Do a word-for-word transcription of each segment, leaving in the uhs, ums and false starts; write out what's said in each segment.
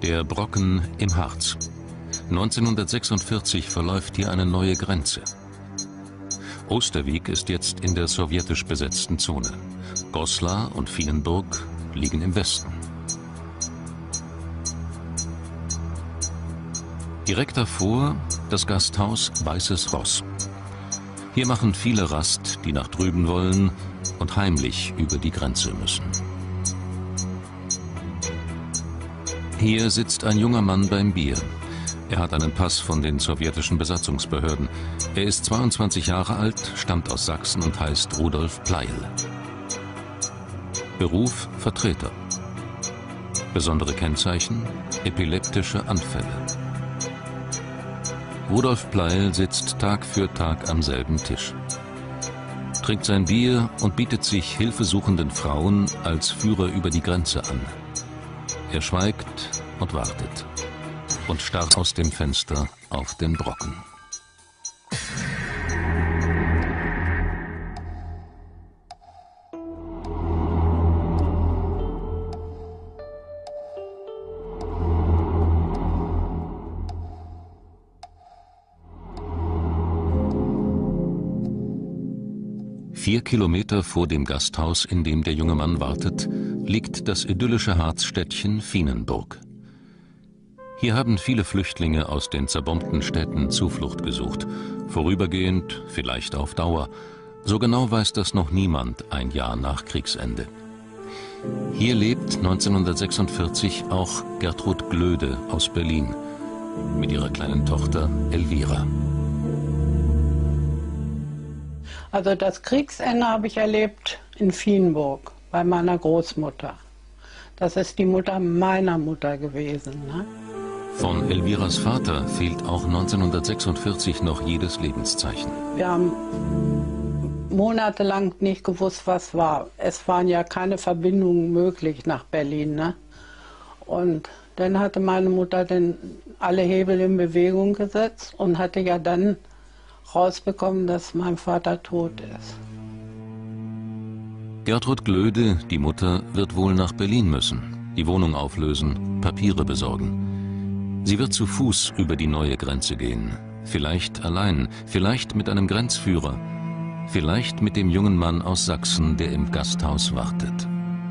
Der Brocken im Harz. neunzehnhundertsechsundvierzig verläuft hier eine neue Grenze. Osterwieck ist jetzt in der sowjetisch besetzten Zone. Goslar und Vienenburg liegen im Westen. Direkt davor das Gasthaus Weißes Ross. Hier machen viele Rast, die nach drüben wollen und heimlich über die Grenze müssen. Hier sitzt ein junger Mann beim Bier. Er hat einen Pass von den sowjetischen Besatzungsbehörden. Er ist zweiundzwanzig Jahre alt, stammt aus Sachsen und heißt Rudolf Pleil. Beruf Vertreter. Besondere Kennzeichen: epileptische Anfälle. Rudolf Pleil sitzt Tag für Tag am selben Tisch, trinkt sein Bier und bietet sich hilfesuchenden Frauen als Führer über die Grenze an. Er schweigt und wartet und starrt aus dem Fenster auf den Brocken. Vier Kilometer vor dem Gasthaus, in dem der junge Mann wartet, liegt das idyllische Harzstädtchen Vienenburg. Hier haben viele Flüchtlinge aus den zerbombten Städten Zuflucht gesucht. Vorübergehend, vielleicht auf Dauer. So genau weiß das noch niemand ein Jahr nach Kriegsende. Hier lebt neunzehnhundertsechsundvierzig auch Gertrud Glöde aus Berlin mit ihrer kleinen Tochter Elvira. Also das Kriegsende habe ich erlebt in Vienenburg bei meiner Großmutter. Das ist die Mutter meiner Mutter gewesen. Ne? Von Elviras Vater fehlt auch neunzehnhundertsechsundvierzig noch jedes Lebenszeichen. Wir haben monatelang nicht gewusst, was war. Es waren ja keine Verbindungen möglich nach Berlin. Ne? Und dann hatte meine Mutter dann alle Hebel in Bewegung gesetzt und hatte ja dann rausbekommen, dass mein Vater tot ist. Gertrud Glöde, die Mutter, wird wohl nach Berlin müssen, die Wohnung auflösen, Papiere besorgen. Sie wird zu Fuß über die neue Grenze gehen, vielleicht allein, vielleicht mit einem Grenzführer, vielleicht mit dem jungen Mann aus Sachsen, der im Gasthaus wartet.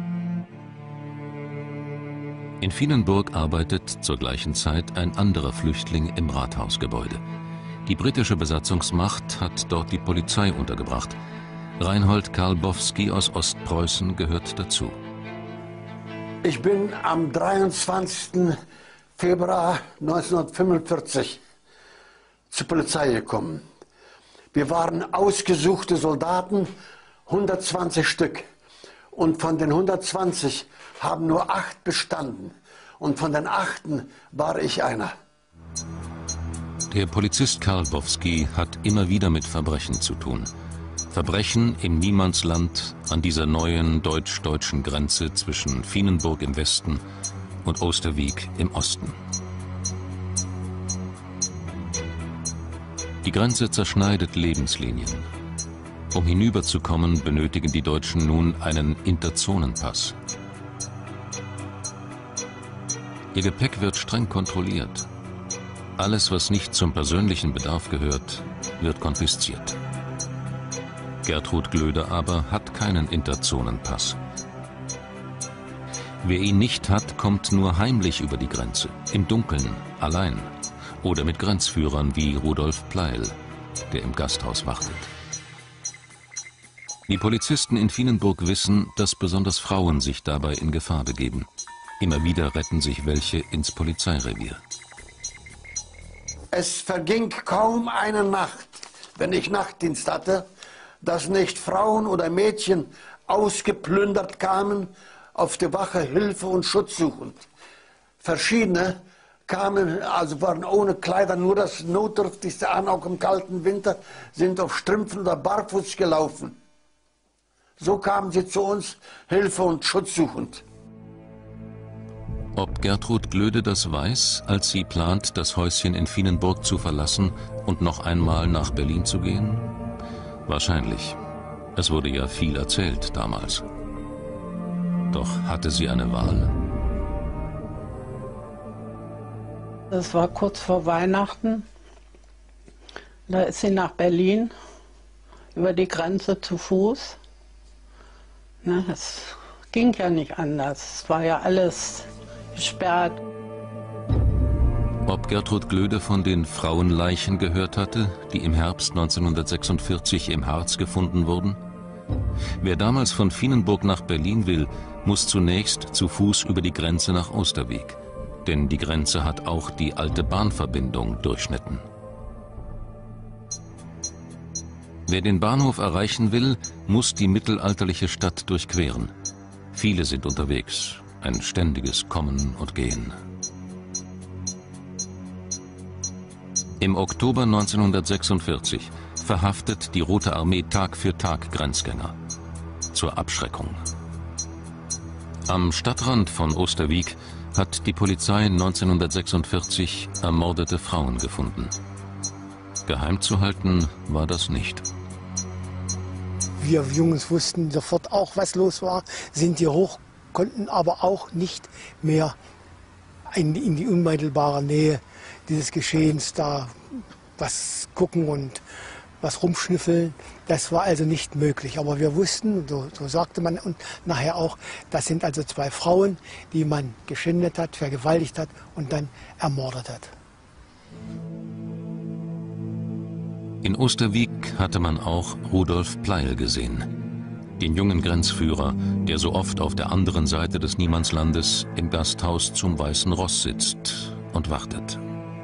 In Vienenburg arbeitet zur gleichen Zeit ein anderer Flüchtling im Rathausgebäude. Die britische Besatzungsmacht hat dort die Polizei untergebracht. Reinhold Karlbowski aus Ostpreußen gehört dazu. Ich bin am dreiundzwanzigsten Februar neunzehnhundertfünfundvierzig zur Polizei gekommen. Wir waren ausgesuchte Soldaten, hundertzwanzig Stück. Und von den hundertzwanzig haben nur acht bestanden. Und von den achten war ich einer. Der Polizist Karlbowski hat immer wieder mit Verbrechen zu tun. Verbrechen im Niemandsland an dieser neuen deutsch-deutschen Grenze zwischen Vienenburg im Westen und Osterwieck im Osten. Die Grenze zerschneidet Lebenslinien. Um hinüberzukommen, benötigen die Deutschen nun einen Interzonenpass. Ihr Gepäck wird streng kontrolliert. Alles, was nicht zum persönlichen Bedarf gehört, wird konfisziert. Gertrud Glöde aber hat keinen Interzonenpass. Wer ihn nicht hat, kommt nur heimlich über die Grenze, im Dunkeln, allein oder mit Grenzführern wie Rudolf Pleil, der im Gasthaus wartet. Die Polizisten in Vienenburg wissen, dass besonders Frauen sich dabei in Gefahr begeben. Immer wieder retten sich welche ins Polizeirevier. Es verging kaum eine Nacht, wenn ich Nachtdienst hatte, dass nicht Frauen oder Mädchen ausgeplündert kamen, auf die Wache Hilfe und Schutz suchend. Verschiedene kamen, also waren ohne Kleider, nur das Notdürftigste an, auch im kalten Winter, sind auf Strümpfen oder barfuß gelaufen. So kamen sie zu uns, Hilfe und Schutz suchend. Ob Gertrud Glöde das weiß, als sie plant, das Häuschen in Vienenburg zu verlassen und noch einmal nach Berlin zu gehen? Wahrscheinlich. Es wurde ja viel erzählt damals. Doch hatte sie eine Wahl? Das war kurz vor Weihnachten. Da ist sie nach Berlin, über die Grenze zu Fuß. Na, es ging ja nicht anders, es war ja alles gesperrt. Ob Gertrud Glöde von den Frauenleichen gehört hatte, die im Herbst neunzehnhundertsechsundvierzig im Harz gefunden wurden? Wer damals von Vienenburg nach Berlin will, muss zunächst zu Fuß über die Grenze nach Osterwieck. Denn die Grenze hat auch die alte Bahnverbindung durchschnitten. Wer den Bahnhof erreichen will, muss die mittelalterliche Stadt durchqueren. Viele sind unterwegs, ein ständiges Kommen und Gehen. Im Oktober neunzehnhundertsechsundvierzig verhaftet die Rote Armee Tag für Tag Grenzgänger. Zur Abschreckung. Am Stadtrand von Osterwieck hat die Polizei neunzehnhundertsechsundvierzig ermordete Frauen gefunden. Geheim zu halten war das nicht. Wir Jungs wussten sofort auch, was los war, sind hier hoch, konnten aber auch nicht mehr in, in die unmittelbare Nähe dieses Geschehens da was gucken und was rumschnüffeln. Das war also nicht möglich. Aber wir wussten, so, so sagte man und nachher auch, das sind also zwei Frauen, die man geschändet hat, vergewaltigt hat und dann ermordet hat. In Osterwieck hatte man auch Rudolf Pleil gesehen, den jungen Grenzführer, der so oft auf der anderen Seite des Niemandslandes im Gasthaus zum Weißen Ross sitzt und wartet.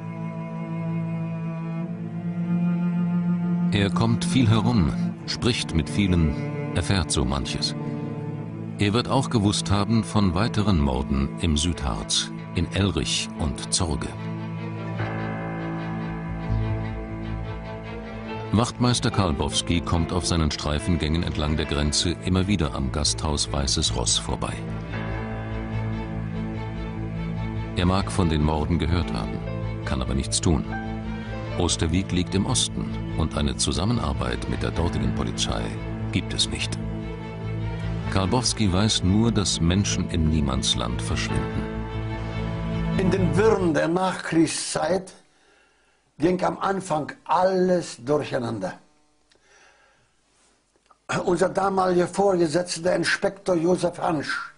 Er kommt viel herum, spricht mit vielen, erfährt so manches. Er wird auch gewusst haben von weiteren Morden im Südharz, in Elrich und Zorge. Wachtmeister Karlbowski kommt auf seinen Streifengängen entlang der Grenze immer wieder am Gasthaus Weißes Ross vorbei. Er mag von den Morden gehört haben, kann aber nichts tun. Osterwieck liegt im Osten und eine Zusammenarbeit mit der dortigen Polizei gibt es nicht. Karlbowski weiß nur, dass Menschen im Niemandsland verschwinden. In den Wirren der Nachkriegszeit ging am Anfang alles durcheinander. Unser damaliger Vorgesetzter, der Inspektor Josef Hansch,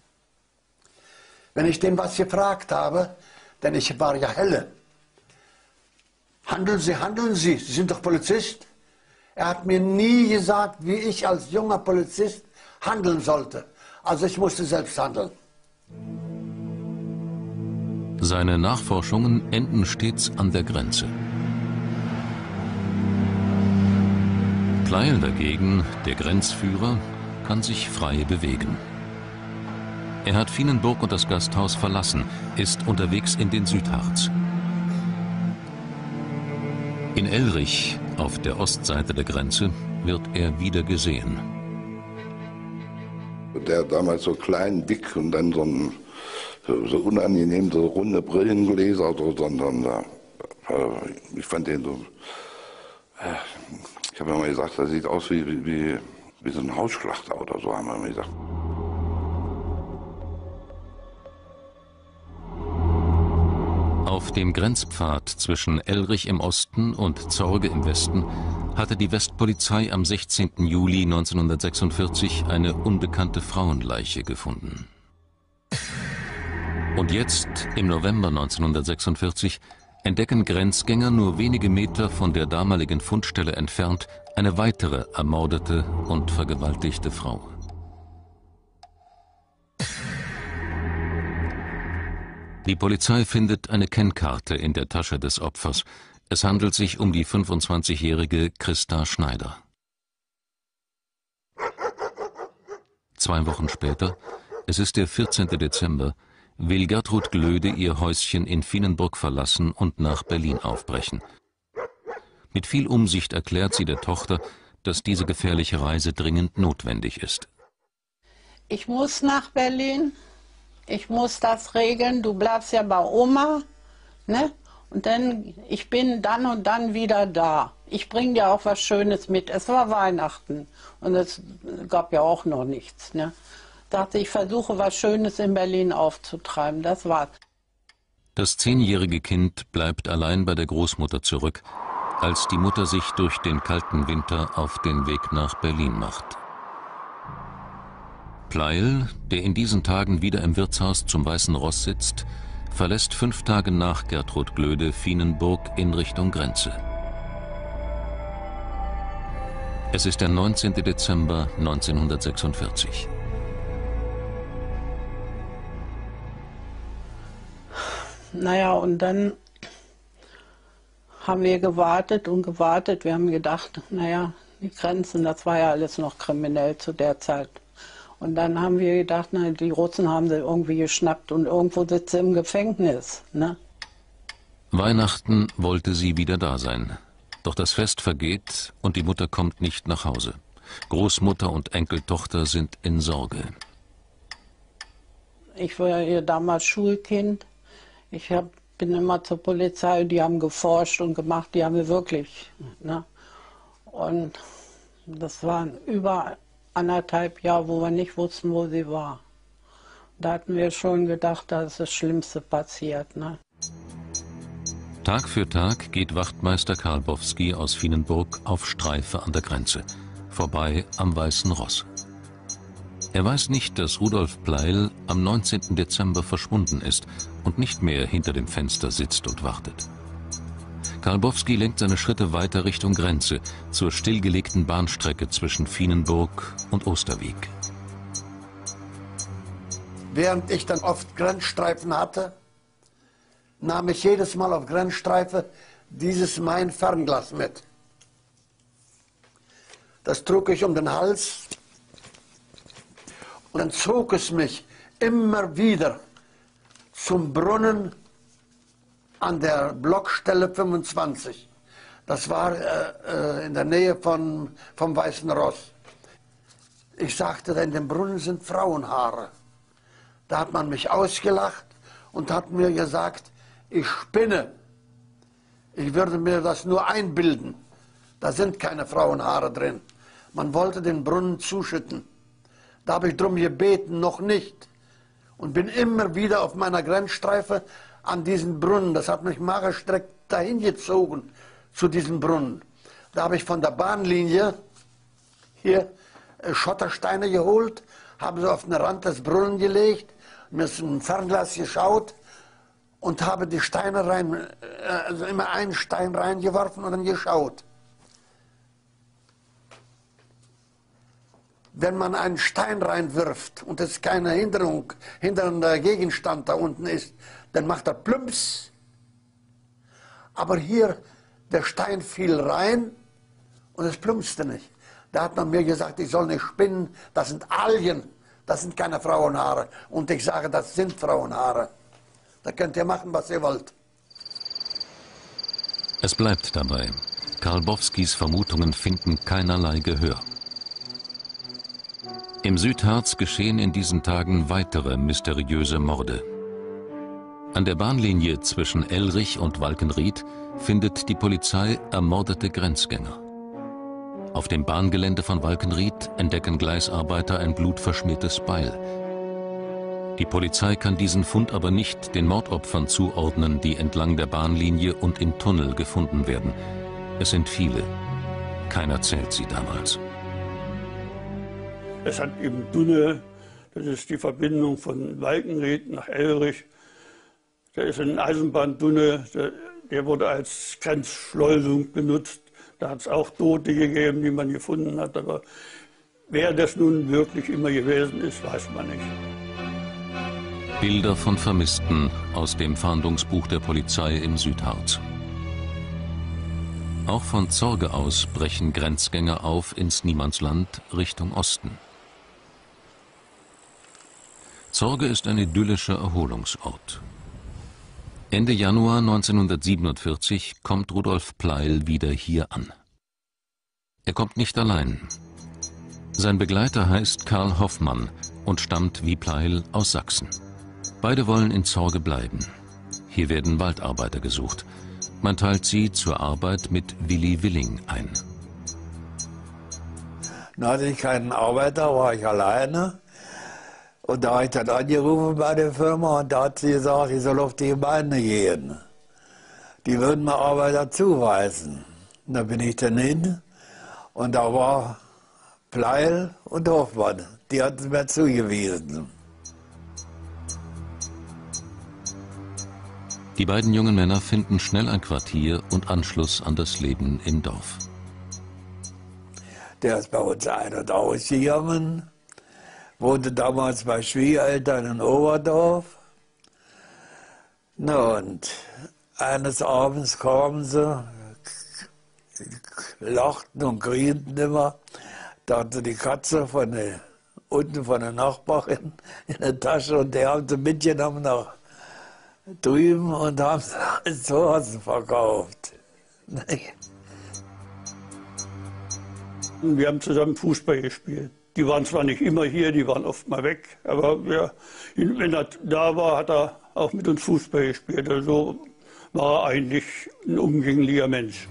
wenn ich den was gefragt habe, denn ich war ja helle, handeln Sie, handeln Sie, Sie sind doch Polizist. Er hat mir nie gesagt, wie ich als junger Polizist handeln sollte. Also ich musste selbst handeln. Seine Nachforschungen enden stets an der Grenze. Pleil dagegen, der Grenzführer, kann sich frei bewegen. Er hat Vienenburg und das Gasthaus verlassen, ist unterwegs in den Südharz. In Elrich, auf der Ostseite der Grenze, wird er wieder gesehen. Der damals so klein, dick und dann so ein so unangenehm, so runde Brillengläser, so, sondern äh, ich fand den so, äh, ich habe immer gesagt, das sieht aus wie, wie, wie so ein Hausschlachter oder so, haben wir immer gesagt. Auf dem Grenzpfad zwischen Elrich im Osten und Zorge im Westen hatte die Westpolizei am sechzehnten Juli neunzehnhundertsechsundvierzig eine unbekannte Frauenleiche gefunden. Und jetzt, im November neunzehnhundertsechsundvierzig, entdecken Grenzgänger nur wenige Meter von der damaligen Fundstelle entfernt eine weitere ermordete und vergewaltigte Frau. Die Polizei findet eine Kennkarte in der Tasche des Opfers. Es handelt sich um die fünfundzwanzigjährige Christa Schneider. Zwei Wochen später, es ist der vierzehnte Dezember, will Gertrud Glöde ihr Häuschen in Vienenburg verlassen und nach Berlin aufbrechen. Mit viel Umsicht erklärt sie der Tochter, dass diese gefährliche Reise dringend notwendig ist. Ich muss nach Berlin, ich muss das regeln, du bleibst ja bei Oma, ne? Und dann, ich bin dann und dann wieder da. Ich bringe dir auch was Schönes mit. Es war Weihnachten und es gab ja auch noch nichts, ne? Dachte, ich versuche was Schönes in Berlin aufzutreiben, das war's. Das zehnjährige Kind bleibt allein bei der Großmutter zurück, als die Mutter sich durch den kalten Winter auf den Weg nach Berlin macht. Pleil, der in diesen Tagen wieder im Wirtshaus zum Weißen Ross sitzt, verlässt fünf Tage nach Gertrud Glöde Vienenburg in Richtung Grenze. Es ist der neunzehnte Dezember neunzehnhundertsechsundvierzig. Naja, und dann haben wir gewartet und gewartet. Wir haben gedacht, naja, die Grenzen, das war ja alles noch kriminell zu der Zeit. Und dann haben wir gedacht, na, die Russen haben sie irgendwie geschnappt und irgendwo sitzt sie im Gefängnis. Ne? Weihnachten wollte sie wieder da sein. Doch das Fest vergeht und die Mutter kommt nicht nach Hause. Großmutter und Enkeltochter sind in Sorge. Ich war ja damals Schulkind. Ich hab, bin immer zur Polizei, die haben geforscht und gemacht, die haben wir wirklich. Ne? Und das waren über anderthalb Jahre, wo wir nicht wussten, wo sie war. Da hatten wir schon gedacht, da ist das Schlimmste passiert. Ne? Tag für Tag geht Wachtmeister Karlbowski aus Vienenburg auf Streife an der Grenze, vorbei am Weißen Ross. Er weiß nicht, dass Rudolf Pleil am neunzehnten Dezember verschwunden ist und nicht mehr hinter dem Fenster sitzt und wartet. Karlbowski lenkt seine Schritte weiter Richtung Grenze, zur stillgelegten Bahnstrecke zwischen Vienenburg und Osterwieck. Während ich dann oft Grenzstreifen hatte, nahm ich jedes Mal auf Grenzstreife dieses mein Fernglas mit. Das trug ich um den Hals und dann zog es mich immer wieder zum Brunnen an der Blockstelle fünfundzwanzig. Das war äh, in der Nähe von, vom Weißen Ross. Ich sagte, in dem Brunnen sind Frauenhaare. Da hat man mich ausgelacht und hat mir gesagt, ich spinne. Ich würde mir das nur einbilden. Da sind keine Frauenhaare drin. Man wollte den Brunnen zuschütten. Da habe ich drum gebeten, noch nicht. Und bin immer wieder auf meiner Grenzstreife an diesen Brunnen. Das hat mich magerstreckt dahin gezogen, zu diesem Brunnen. Da habe ich von der Bahnlinie hier Schottersteine geholt, habe sie auf den Rand des Brunnen gelegt, mir ist ein Fernglas geschaut und habe die Steine rein, also immer einen Stein reingeworfen und dann geschaut. Wenn man einen Stein reinwirft und es keine Hinderung, hindernder Gegenstand da unten ist, dann macht er plumps. Aber hier, der Stein fiel rein und es plumpste nicht. Da hat man mir gesagt, ich soll nicht spinnen, das sind Algen, das sind keine Frauenhaare. Und ich sage, das sind Frauenhaare. Da könnt ihr machen, was ihr wollt. Es bleibt dabei. Karlbowskis Vermutungen finden keinerlei Gehör. Im Südharz geschehen in diesen Tagen weitere mysteriöse Morde. An der Bahnlinie zwischen Elrich und Walkenried findet die Polizei ermordete Grenzgänger. Auf dem Bahngelände von Walkenried entdecken Gleisarbeiter ein blutverschmiertes Beil. Die Polizei kann diesen Fund aber nicht den Mordopfern zuordnen, die entlang der Bahnlinie und im Tunnel gefunden werden. Es sind viele. Keiner zählt sie damals. Es hat eben Tunnel, das ist die Verbindung von Walkenried nach Elrich. Da ist ein Eisenbahntunnel, der, der wurde als Grenzschleusung benutzt. Da hat es auch Tote gegeben, die man gefunden hat. Aber wer das nun wirklich immer gewesen ist, weiß man nicht. Bilder von Vermissten aus dem Fahndungsbuch der Polizei im Südharz. Auch von Zorge aus brechen Grenzgänger auf ins Niemandsland Richtung Osten. Zorge ist ein idyllischer Erholungsort. Ende Januar neunzehnhundertsiebenundvierzig kommt Rudolf Pleil wieder hier an. Er kommt nicht allein. Sein Begleiter heißt Karl Hoffmann und stammt wie Pleil aus Sachsen. Beide wollen in Zorge bleiben. Hier werden Waldarbeiter gesucht. Man teilt sie zur Arbeit mit Willi Willing ein. Da hatte ich keinen Arbeiter, war ich alleine. Und da habe ich dann angerufen bei der Firma und da hat sie gesagt, ich soll auf die Gemeinde gehen. Die würden mir Arbeiter zuweisen. Und da bin ich dann hin und da war Pleil und Hoffmann. Die hatten es mir zugewiesen. Die beiden jungen Männer finden schnell ein Quartier und Anschluss an das Leben im Dorf. Der ist bei uns ein- und ausgegangen, wohnte damals bei Schwiegereltern in Oberdorf. Na und eines Abends kamen sie, lachten und grienten immer. Da hatte die Katze von der, unten von der Nachbarin in der Tasche und der haben sie mitgenommen nach drüben und haben sie als Hosen verkauft. Wir haben zusammen Fußball gespielt. Die waren zwar nicht immer hier, die waren oft mal weg, aber wir, wenn er da war, hat er auch mit uns Fußball gespielt. Also war er eigentlich ein umgänglicher Mensch.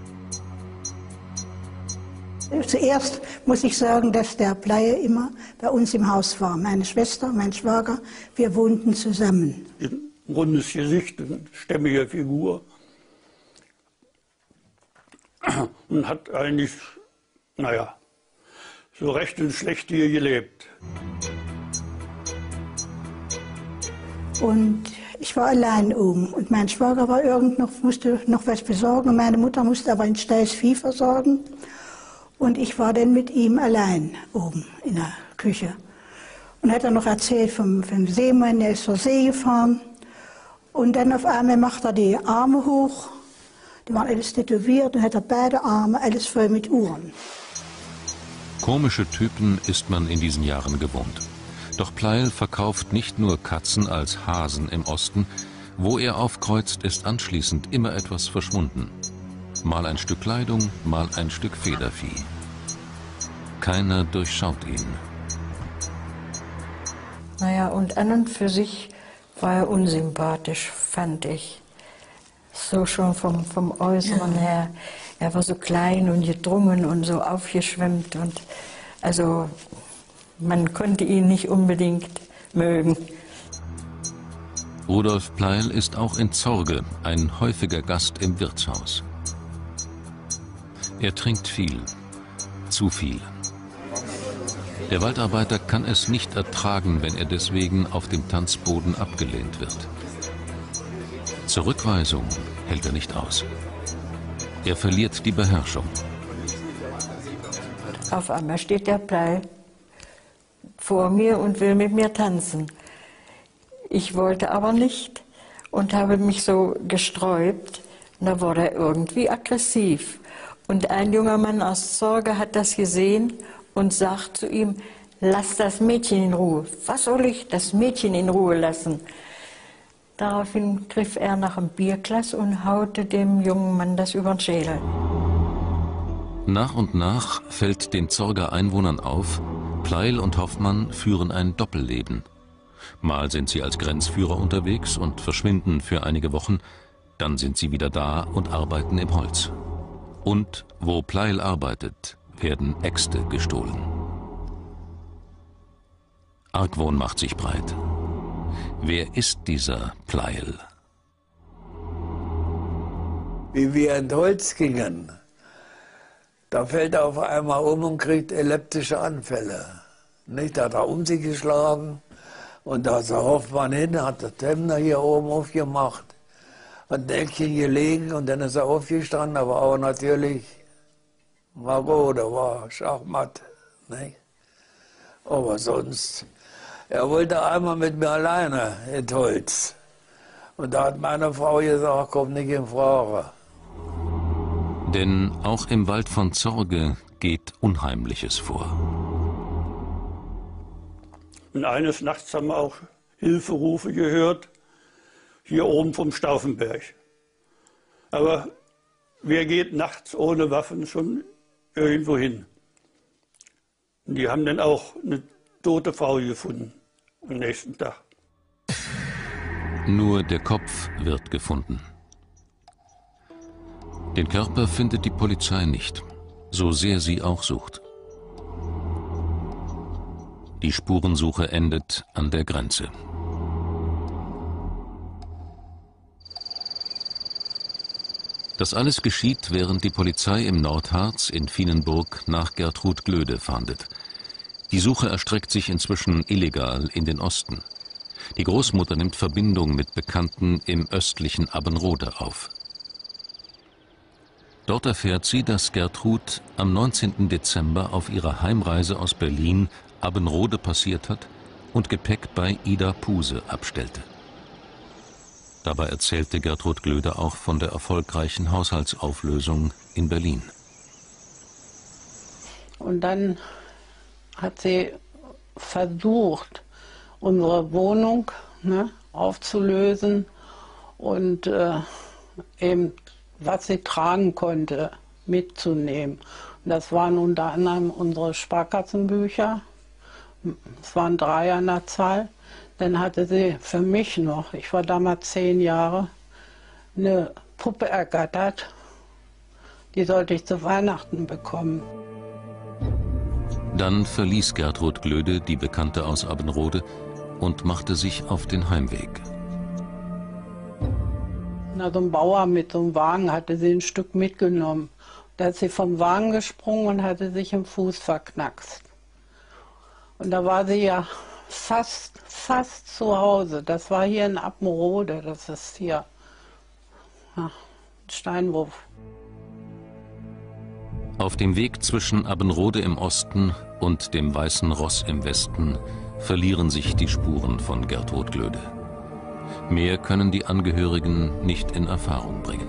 Zuerst muss ich sagen, dass der Bleier immer bei uns im Haus war. Meine Schwester, mein Schwager, wir wohnten zusammen. Ein rundes Gesicht, eine stämmige Figur. Und hat eigentlich, naja, so recht und schlecht hier gelebt. Und ich war allein oben. Und mein Schwager war irgend noch, musste noch was besorgen. Und meine Mutter musste aber ein Steiß Vieh versorgen. Und ich war dann mit ihm allein oben in der Küche. Und hat er noch erzählt vom, vom Seemann, der ist zur See gefahren. Und dann auf einmal macht er die Arme hoch. Die waren alles tätowiert und hat er beide Arme, alles voll mit Uhren. Komische Typen ist man in diesen Jahren gewohnt. Doch Pleil verkauft nicht nur Katzen als Hasen im Osten. Wo er aufkreuzt, ist anschließend immer etwas verschwunden. Mal ein Stück Kleidung, mal ein Stück Federvieh. Keiner durchschaut ihn. Naja, und an und für sich war er unsympathisch, fand ich. So schon vom, vom Äußeren ja. her. Er war so klein und gedrungen und so aufgeschwemmt. Und also man konnte ihn nicht unbedingt mögen. Rudolf Pleil ist auch in Zorge ein häufiger Gast im Wirtshaus. Er trinkt viel, zu viel. Der Waldarbeiter kann es nicht ertragen, wenn er deswegen auf dem Tanzboden abgelehnt wird. Zurückweisung hält er nicht aus. Er verliert die Beherrschung. Auf einmal steht der Pleil vor mir und will mit mir tanzen. Ich wollte aber nicht und habe mich so gesträubt. Und da wurde er irgendwie aggressiv. Und ein junger Mann aus Sorge hat das gesehen und sagt zu ihm, lass das Mädchen in Ruhe. Was soll ich das Mädchen in Ruhe lassen? Daraufhin griff er nach einem Bierglas und haute dem jungen Mann das über den Schädel. Nach und nach fällt den Zorger Einwohnern auf, Pleil und Hoffmann führen ein Doppelleben. Mal sind sie als Grenzführer unterwegs und verschwinden für einige Wochen, dann sind sie wieder da und arbeiten im Holz. Und wo Pleil arbeitet, werden Äxte gestohlen. Argwohn macht sich breit. Wer ist dieser Pleil? Wie wir in Holz gingen, da fällt er auf einmal um und kriegt epileptische Anfälle. Nicht, da hat er um sich geschlagen und da ist der Hoffmann hin, hat das Hemd hier oben aufgemacht, hat ein Eckchen gelegen und dann ist er aufgestanden, aber auch natürlich marot, der war schachmatt. Nicht? Aber sonst, er wollte einmal mit mir alleine ins Holz. Und da hat meine Frau gesagt, komm nicht in Frage. Denn auch im Wald von Zorge geht Unheimliches vor. Und eines Nachts haben wir auch Hilferufe gehört, hier oben vom Stauffenberg. Aber wer geht nachts ohne Waffen schon irgendwo hin? Und die haben dann auch eine tote Frau gefunden am nächsten Tag. Nur der Kopf wird gefunden. Den Körper findet die Polizei nicht, so sehr sie auch sucht. Die Spurensuche endet an der Grenze. Das alles geschieht, während die Polizei im Nordharz in Vienenburg nach Gertrud Glöde fahndet. Die Suche erstreckt sich inzwischen illegal in den Osten. Die Großmutter nimmt Verbindung mit Bekannten im östlichen Abbenrode auf. Dort erfährt sie, dass Gertrud am neunzehnten Dezember auf ihrer Heimreise aus Berlin Abbenrode passiert hat und Gepäck bei Ida Puse abstellte. Dabei erzählte Gertrud Glöde auch von der erfolgreichen Haushaltsauflösung in Berlin. Und dann hat sie versucht, unsere Wohnung ne, aufzulösen und äh, eben, was sie tragen konnte, mitzunehmen. Und das waren unter anderem unsere Sparkassenbücher. Es waren drei an der Zahl. Dann hatte sie für mich noch, ich war damals zehn Jahre, eine Puppe ergattert. Die sollte ich zu Weihnachten bekommen. Dann verließ Gertrud Glöde die Bekannte aus Abbenrode und machte sich auf den Heimweg. Na, so ein Bauer mit so einem Wagen hatte sie ein Stück mitgenommen. Da ist sie vom Wagen gesprungen und hatte sich im Fuß verknackst. Und da war sie ja fast, fast zu Hause. Das war hier in Abbenrode, das ist hier ja, Steinwurf. Auf dem Weg zwischen Abbenrode im Osten und dem Weißen Ross im Westen verlieren sich die Spuren von Gertrud Glöde. Mehr können die Angehörigen nicht in Erfahrung bringen.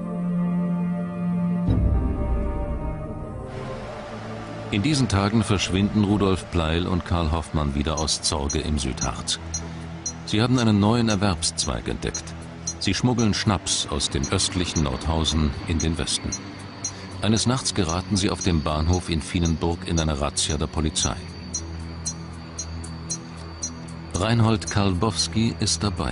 In diesen Tagen verschwinden Rudolf Pleil und Karl Hoffmann wieder aus Zorge im Südharz. Sie haben einen neuen Erwerbszweig entdeckt. Sie schmuggeln Schnaps aus dem östlichen Nordhausen in den Westen. Eines Nachts geraten sie auf dem Bahnhof in Vienenburg in eine Razzia der Polizei. Reinhold Karlbowski ist dabei.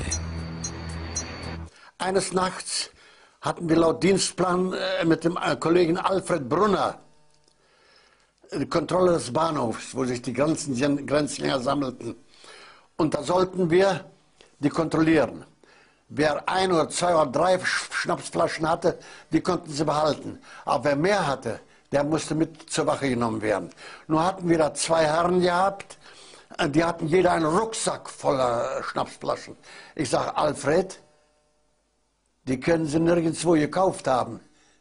Eines Nachts hatten wir laut Dienstplan äh, mit dem äh, Kollegen Alfred Brunner die Kontrolle des Bahnhofs, wo sich die ganzen Grenzgänger sammelten. Und da sollten wir die kontrollieren. Wer ein oder zwei oder drei Schnapsflaschen hatte, die konnten sie behalten. Aber wer mehr hatte, der musste mit zur Wache genommen werden. Nur hatten wir da zwei Herren gehabt, die hatten jeder einen Rucksack voller Schnapsflaschen. Ich sage, Alfred, die können sie nirgendwo gekauft haben.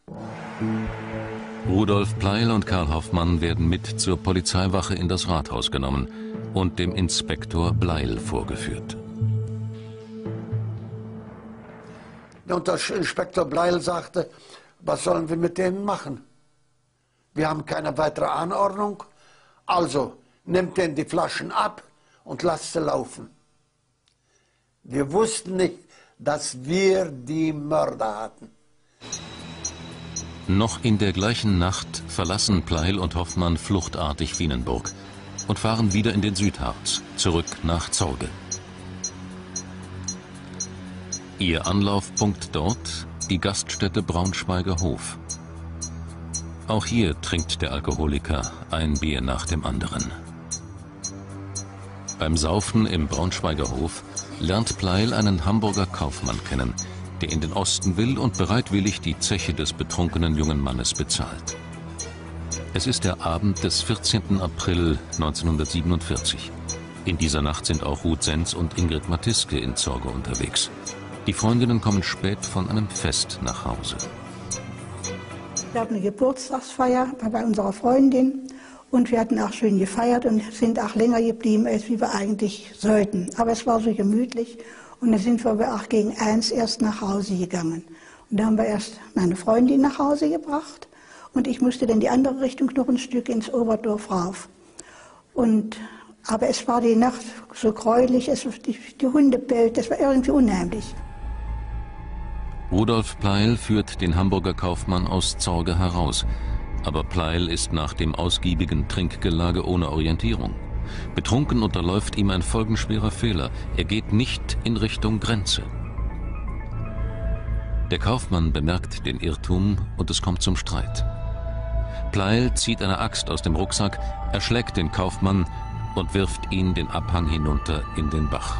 Rudolf Pleil und Karl Hoffmann werden mit zur Polizeiwache in das Rathaus genommen und dem Inspektor Bleil vorgeführt. Und der Inspektor Bleil sagte, was sollen wir mit denen machen? Wir haben keine weitere Anordnung, also nimmt denen die Flaschen ab und lasst sie laufen. Wir wussten nicht, dass wir die Mörder hatten. Noch in der gleichen Nacht verlassen Pleil und Hoffmann fluchtartig Vienenburg und fahren wieder in den Südharz, zurück nach Zorge. Ihr Anlaufpunkt dort, die Gaststätte Braunschweiger Hof. Auch hier trinkt der Alkoholiker ein Bier nach dem anderen. Beim Saufen im Braunschweiger Hof lernt Pleil einen Hamburger Kaufmann kennen, der in den Osten will und bereitwillig die Zeche des betrunkenen jungen Mannes bezahlt. Es ist der Abend des vierzehnten April neunzehnhundertsiebenundvierzig. In dieser Nacht sind auch Ruth Senz und Ingrid Matiske in Zorge unterwegs. Die Freundinnen kommen spät von einem Fest nach Hause. Wir hatten eine Geburtstagsfeier bei unserer Freundin und wir hatten auch schön gefeiert und sind auch länger geblieben, als wir eigentlich sollten. Aber es war so gemütlich und dann sind wir auch gegen eins erst nach Hause gegangen. Und da haben wir erst meine Freundin nach Hause gebracht und ich musste dann die andere Richtung noch ein Stück ins Oberdorf rauf. Und, aber es war die Nacht so gräulich, es, die, die Hunde bellten, das war irgendwie unheimlich. Rudolf Pleil führt den Hamburger Kaufmann aus Zorge heraus. Aber Pleil ist nach dem ausgiebigen Trinkgelage ohne Orientierung. Betrunken unterläuft ihm ein folgenschwerer Fehler. Er geht nicht in Richtung Grenze. Der Kaufmann bemerkt den Irrtum und es kommt zum Streit. Pleil zieht eine Axt aus dem Rucksack, erschlägt den Kaufmann und wirft ihn den Abhang hinunter in den Bach.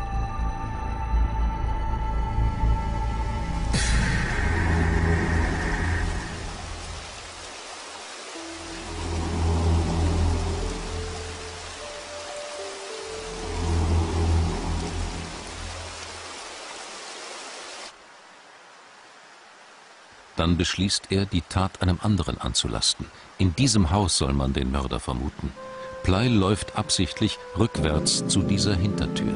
Dann beschließt er, die Tat einem anderen anzulasten. In diesem Haus soll man den Mörder vermuten. Pleil läuft absichtlich rückwärts zu dieser Hintertür.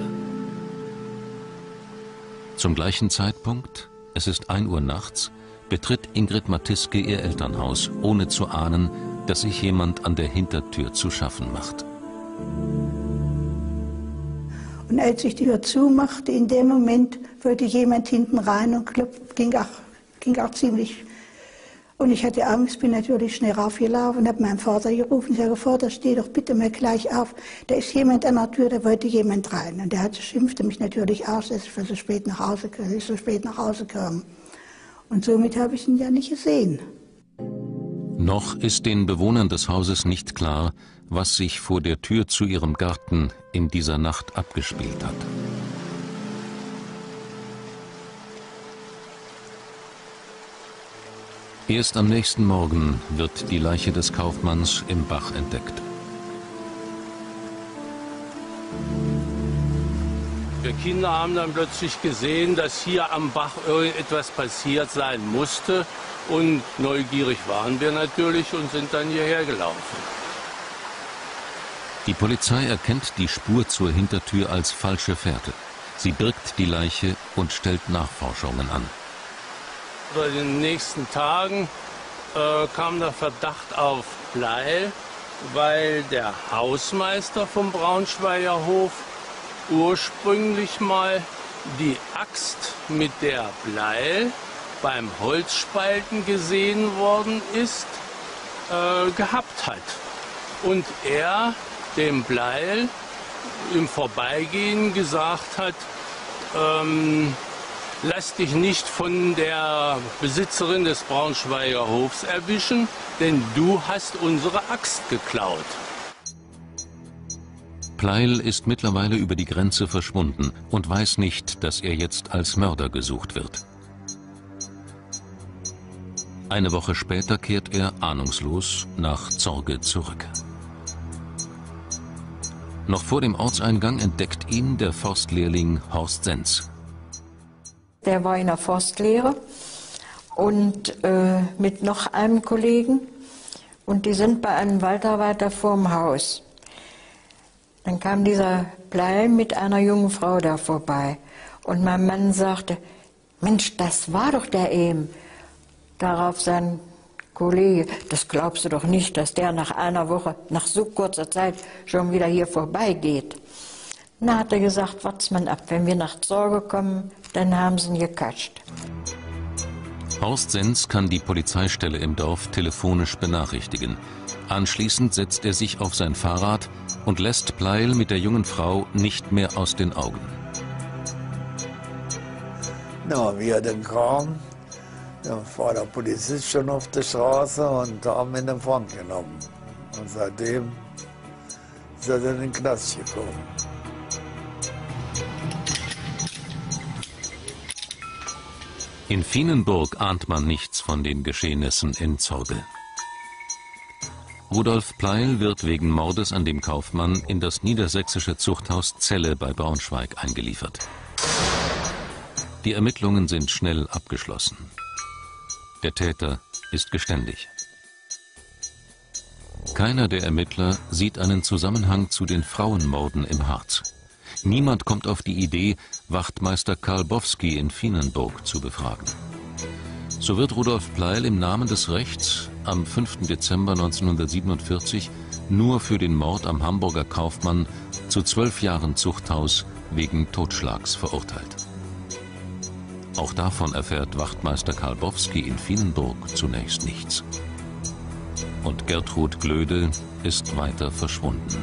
Zum gleichen Zeitpunkt, es ist ein Uhr nachts, betritt Ingrid Matiske ihr Elternhaus, ohne zu ahnen, dass sich jemand an der Hintertür zu schaffen macht. Und als ich die Tür zumachte, in dem Moment wollte jemand hinten rein und klopft, ging auch ging auch ziemlich. Und ich hatte Angst, bin natürlich schnell raufgelaufen und habe meinen Vater gerufen. Ich sage, Vater, steh doch bitte mal gleich auf. Da ist jemand an der Tür, da wollte jemand rein. Und der hat, schimpfte mich natürlich aus, dass ich so spät nach Hause, dass ich so spät nach Hause kam. Und somit habe ich ihn ja nicht gesehen. Noch ist den Bewohnern des Hauses nicht klar, was sich vor der Tür zu ihrem Garten in dieser Nacht abgespielt hat. Erst am nächsten Morgen wird die Leiche des Kaufmanns im Bach entdeckt. Wir Kinder haben dann plötzlich gesehen, dass hier am Bach irgendetwas passiert sein musste. Und neugierig waren wir natürlich und sind dann hierher gelaufen. Die Polizei erkennt die Spur zur Hintertür als falsche Fährte. Sie birgt die Leiche und stellt Nachforschungen an. In den nächsten Tagen äh, kam der Verdacht auf Pleil, weil der Hausmeister vom Braunschweiger Hof ursprünglich mal die Axt, mit der Pleil beim Holzspalten gesehen worden ist, äh, gehabt hat. Und er dem Pleil im Vorbeigehen gesagt hat, ähm, lass dich nicht von der Besitzerin des Braunschweiger Hofs erwischen, denn du hast unsere Axt geklaut. Pleil ist mittlerweile über die Grenze verschwunden und weiß nicht, dass er jetzt als Mörder gesucht wird. Eine Woche später kehrt er ahnungslos nach Zorge zurück. Noch vor dem Ortseingang entdeckt ihn der Forstlehrling Horst Senz. Der war in der Forstlehre und äh, mit noch einem Kollegen und die sind bei einem Waldarbeiter vorm Haus. Dann kam dieser Pleil mit einer jungen Frau da vorbei und mein Mann sagte, Mensch, das war doch der eben. Darauf sein Kollege, das glaubst du doch nicht, dass der nach einer Woche, nach so kurzer Zeit schon wieder hier vorbeigeht. Na, hat er gesagt, wart's mal ab, wenn wir nach Zorge kommen, dann haben sie ihn gekatscht. Horst Senz kann die Polizeistelle im Dorf telefonisch benachrichtigen. Anschließend setzt er sich auf sein Fahrrad und lässt Pleil mit der jungen Frau nicht mehr aus den Augen. Na, wie er dann kam, dann war der Polizist schon auf der Straße und haben ihn in den Fang genommen. Und seitdem ist er dann in den Knast gekommen. In Fienenburg ahnt man nichts von den Geschehnissen in Zorge. Rudolf Pleil wird wegen Mordes an dem Kaufmann in das niedersächsische Zuchthaus Celle bei Braunschweig eingeliefert. Die Ermittlungen sind schnell abgeschlossen. Der Täter ist geständig. Keiner der Ermittler sieht einen Zusammenhang zu den Frauenmorden im Harz. Niemand kommt auf die Idee, Wachtmeister Karl Bowski in Fienenburg zu befragen. So wird Rudolf Pleil im Namen des Rechts am fünften Dezember neunzehnhundertsiebenundvierzig nur für den Mord am Hamburger Kaufmann zu zwölf Jahren Zuchthaus wegen Totschlags verurteilt. Auch davon erfährt Wachtmeister Karl Bowski in Fienenburg zunächst nichts. Und Gertrud Glöde ist weiter verschwunden.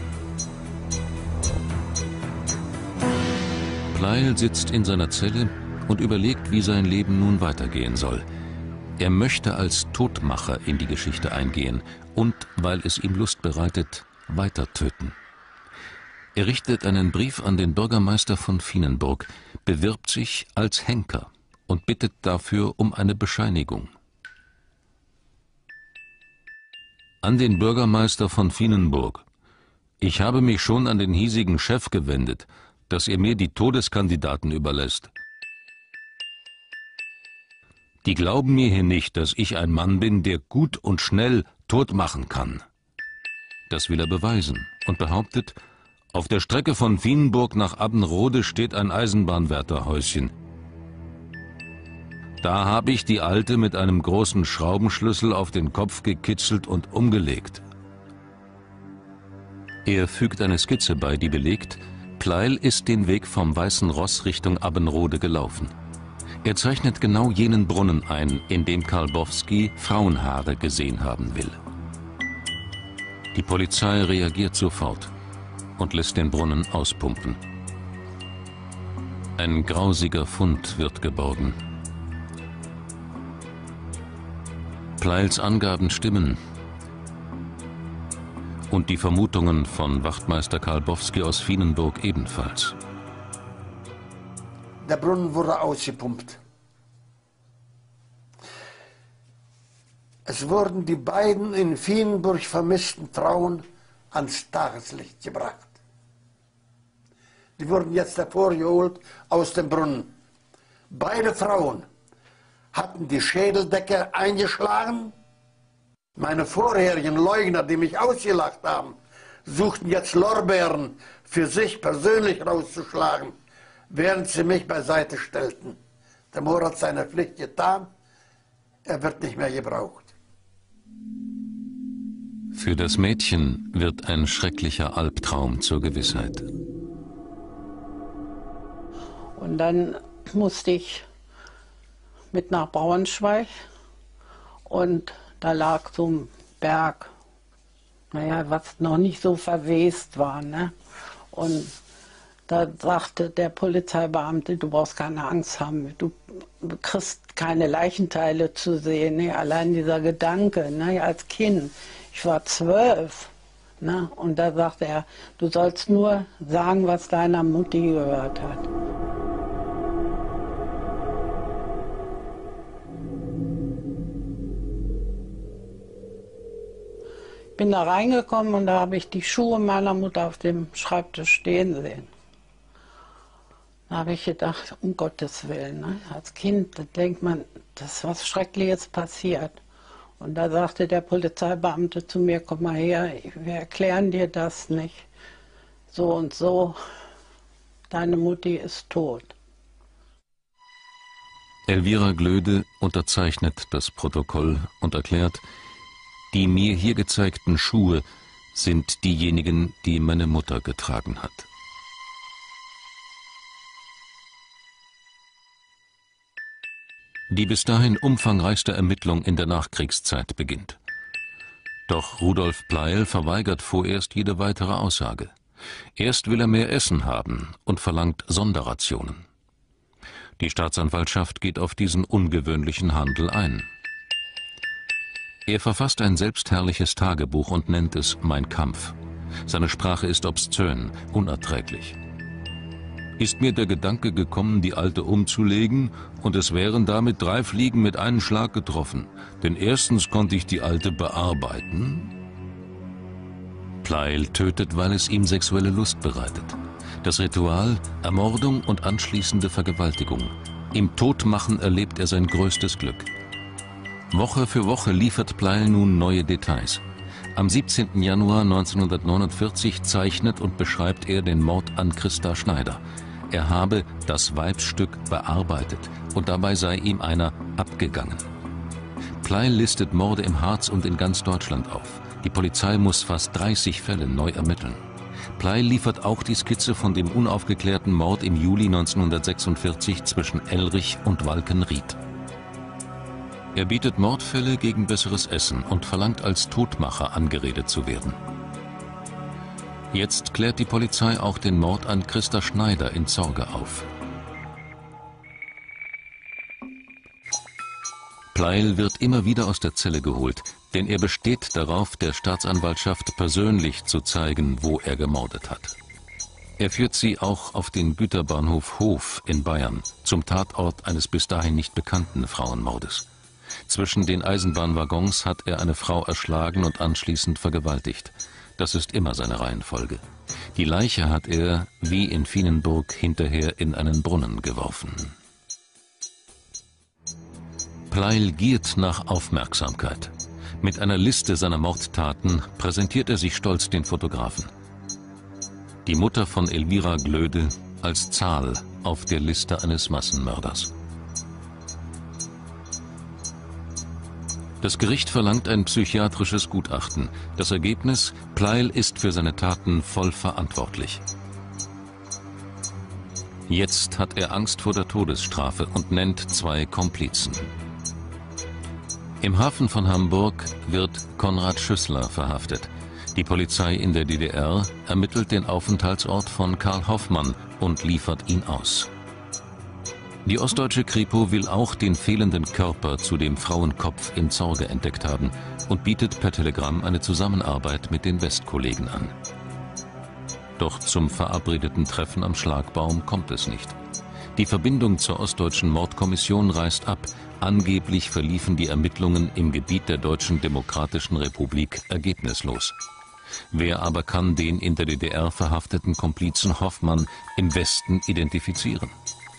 Pleil sitzt in seiner Zelle und überlegt, wie sein Leben nun weitergehen soll. Er möchte als Todmacher in die Geschichte eingehen und, weil es ihm Lust bereitet, weiter töten. Er richtet einen Brief an den Bürgermeister von Vienenburg, bewirbt sich als Henker und bittet dafür um eine Bescheinigung. An den Bürgermeister von Vienenburg. Ich habe mich schon an den hiesigen Chef gewendet, dass er mir die Todeskandidaten überlässt. Die glauben mir hier nicht, dass ich ein Mann bin, der gut und schnell tot machen kann. Das will er beweisen und behauptet, auf der Strecke von Vienenburg nach Abbenrode steht ein Eisenbahnwärterhäuschen. Da habe ich die Alte mit einem großen Schraubenschlüssel auf den Kopf gekitzelt und umgelegt. Er fügt eine Skizze bei, die belegt, Pleil ist den Weg vom Weißen Ross Richtung Abbenrode gelaufen. Er zeichnet genau jenen Brunnen ein, in dem Karbowski Frauenhaare gesehen haben will. Die Polizei reagiert sofort und lässt den Brunnen auspumpen. Ein grausiger Fund wird geborgen. Pleils Angaben stimmen. Und die Vermutungen von Wachtmeister Karbowski aus Vienenburg ebenfalls. Der Brunnen wurde ausgepumpt. Es wurden die beiden in Vienenburg vermissten Frauen ans Tageslicht gebracht. Die wurden jetzt hervorgeholt aus dem Brunnen. Beide Frauen hatten die Schädeldecke eingeschlagen. Meine vorherigen Leugner, die mich ausgelacht haben, suchten jetzt Lorbeeren für sich persönlich rauszuschlagen, während sie mich beiseite stellten. Der Mohr hat seine Pflicht getan, er wird nicht mehr gebraucht. Für das Mädchen wird ein schrecklicher Albtraum zur Gewissheit. Und dann musste ich mit nach Braunschweig und da lag so ein Berg, naja, was noch nicht so verwest war, ne? Und da sagte der Polizeibeamte, du brauchst keine Angst haben, du kriegst keine Leichenteile zu sehen. Ne? Allein dieser Gedanke, ne? Als Kind, ich war zwölf, ne? Und da sagte er, du sollst nur sagen, was deiner Mutti gehört hat. Ich bin da reingekommen und da habe ich die Schuhe meiner Mutter auf dem Schreibtisch stehen sehen. Da habe ich gedacht, um Gottes Willen, ne? Als Kind, da denkt man, das ist was Schreckliches passiert. Und da sagte der Polizeibeamte zu mir, komm mal her, wir erklären dir das nicht. So und so, deine Mutti ist tot. Elvira Glöde unterzeichnet das Protokoll und erklärt, die mir hier gezeigten Schuhe sind diejenigen, die meine Mutter getragen hat. Die bis dahin umfangreichste Ermittlung in der Nachkriegszeit beginnt. Doch Rudolf Pleil verweigert vorerst jede weitere Aussage. Erst will er mehr Essen haben und verlangt Sonderrationen. Die Staatsanwaltschaft geht auf diesen ungewöhnlichen Handel ein. Er verfasst ein selbstherrliches Tagebuch und nennt es Mein Kampf. Seine Sprache ist obszön, unerträglich. Ist mir der Gedanke gekommen, die Alte umzulegen, und es wären damit drei Fliegen mit einem Schlag getroffen. Denn erstens konnte ich die Alte bearbeiten. Pleil tötet, weil es ihm sexuelle Lust bereitet. Das Ritual, Ermordung und anschließende Vergewaltigung. Im Todmachen erlebt er sein größtes Glück. Woche für Woche liefert Pleil nun neue Details. Am siebzehnten Januar neunzehnhundertneunundvierzig zeichnet und beschreibt er den Mord an Christa Schneider. Er habe das Weibsstück bearbeitet und dabei sei ihm einer abgegangen. Pleil listet Morde im Harz und in ganz Deutschland auf. Die Polizei muss fast dreißig Fälle neu ermitteln. Pleil liefert auch die Skizze von dem unaufgeklärten Mord im Juli neunzehnhundertsechsundvierzig zwischen Elrich und Walkenried. Er bietet Mordfälle gegen besseres Essen und verlangt als Todmacher angeredet zu werden. Jetzt klärt die Polizei auch den Mord an Christa Schneider in Zorge auf. Pleil wird immer wieder aus der Zelle geholt, denn er besteht darauf, der Staatsanwaltschaft persönlich zu zeigen, wo er gemordet hat. Er führt sie auch auf den Güterbahnhof Hof in Bayern, zum Tatort eines bis dahin nicht bekannten Frauenmordes. Zwischen den Eisenbahnwaggons hat er eine Frau erschlagen und anschließend vergewaltigt. Das ist immer seine Reihenfolge. Die Leiche hat er, wie in Vienenburg, hinterher in einen Brunnen geworfen. Pleil giert nach Aufmerksamkeit. Mit einer Liste seiner Mordtaten präsentiert er sich stolz den Fotografen. Die Mutter von Elvira Glöde als Zahl auf der Liste eines Massenmörders. Das Gericht verlangt ein psychiatrisches Gutachten. Das Ergebnis: Pleil ist für seine Taten voll verantwortlich. Jetzt hat er Angst vor der Todesstrafe und nennt zwei Komplizen. Im Hafen von Hamburg wird Konrad Schüssler verhaftet. Die Polizei in der D D R ermittelt den Aufenthaltsort von Karl Hoffmann und liefert ihn aus. Die ostdeutsche Kripo will auch den fehlenden Körper zu dem Frauenkopf in Zorge entdeckt haben und bietet per Telegramm eine Zusammenarbeit mit den Westkollegen an. Doch zum verabredeten Treffen am Schlagbaum kommt es nicht. Die Verbindung zur ostdeutschen Mordkommission reißt ab. Angeblich verliefen die Ermittlungen im Gebiet der Deutschen Demokratischen Republik ergebnislos. Wer aber kann den in der D D R verhafteten Komplizen Hoffmann im Westen identifizieren?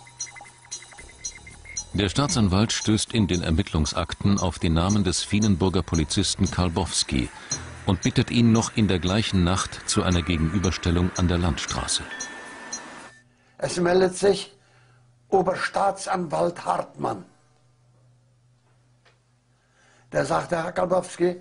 Der Staatsanwalt stößt in den Ermittlungsakten auf den Namen des Vienenburger Polizisten Kalbowski und bittet ihn noch in der gleichen Nacht zu einer Gegenüberstellung an der Landstraße. Es meldet sich Oberstaatsanwalt Hartmann. Der sagt, Herr Kalbowski,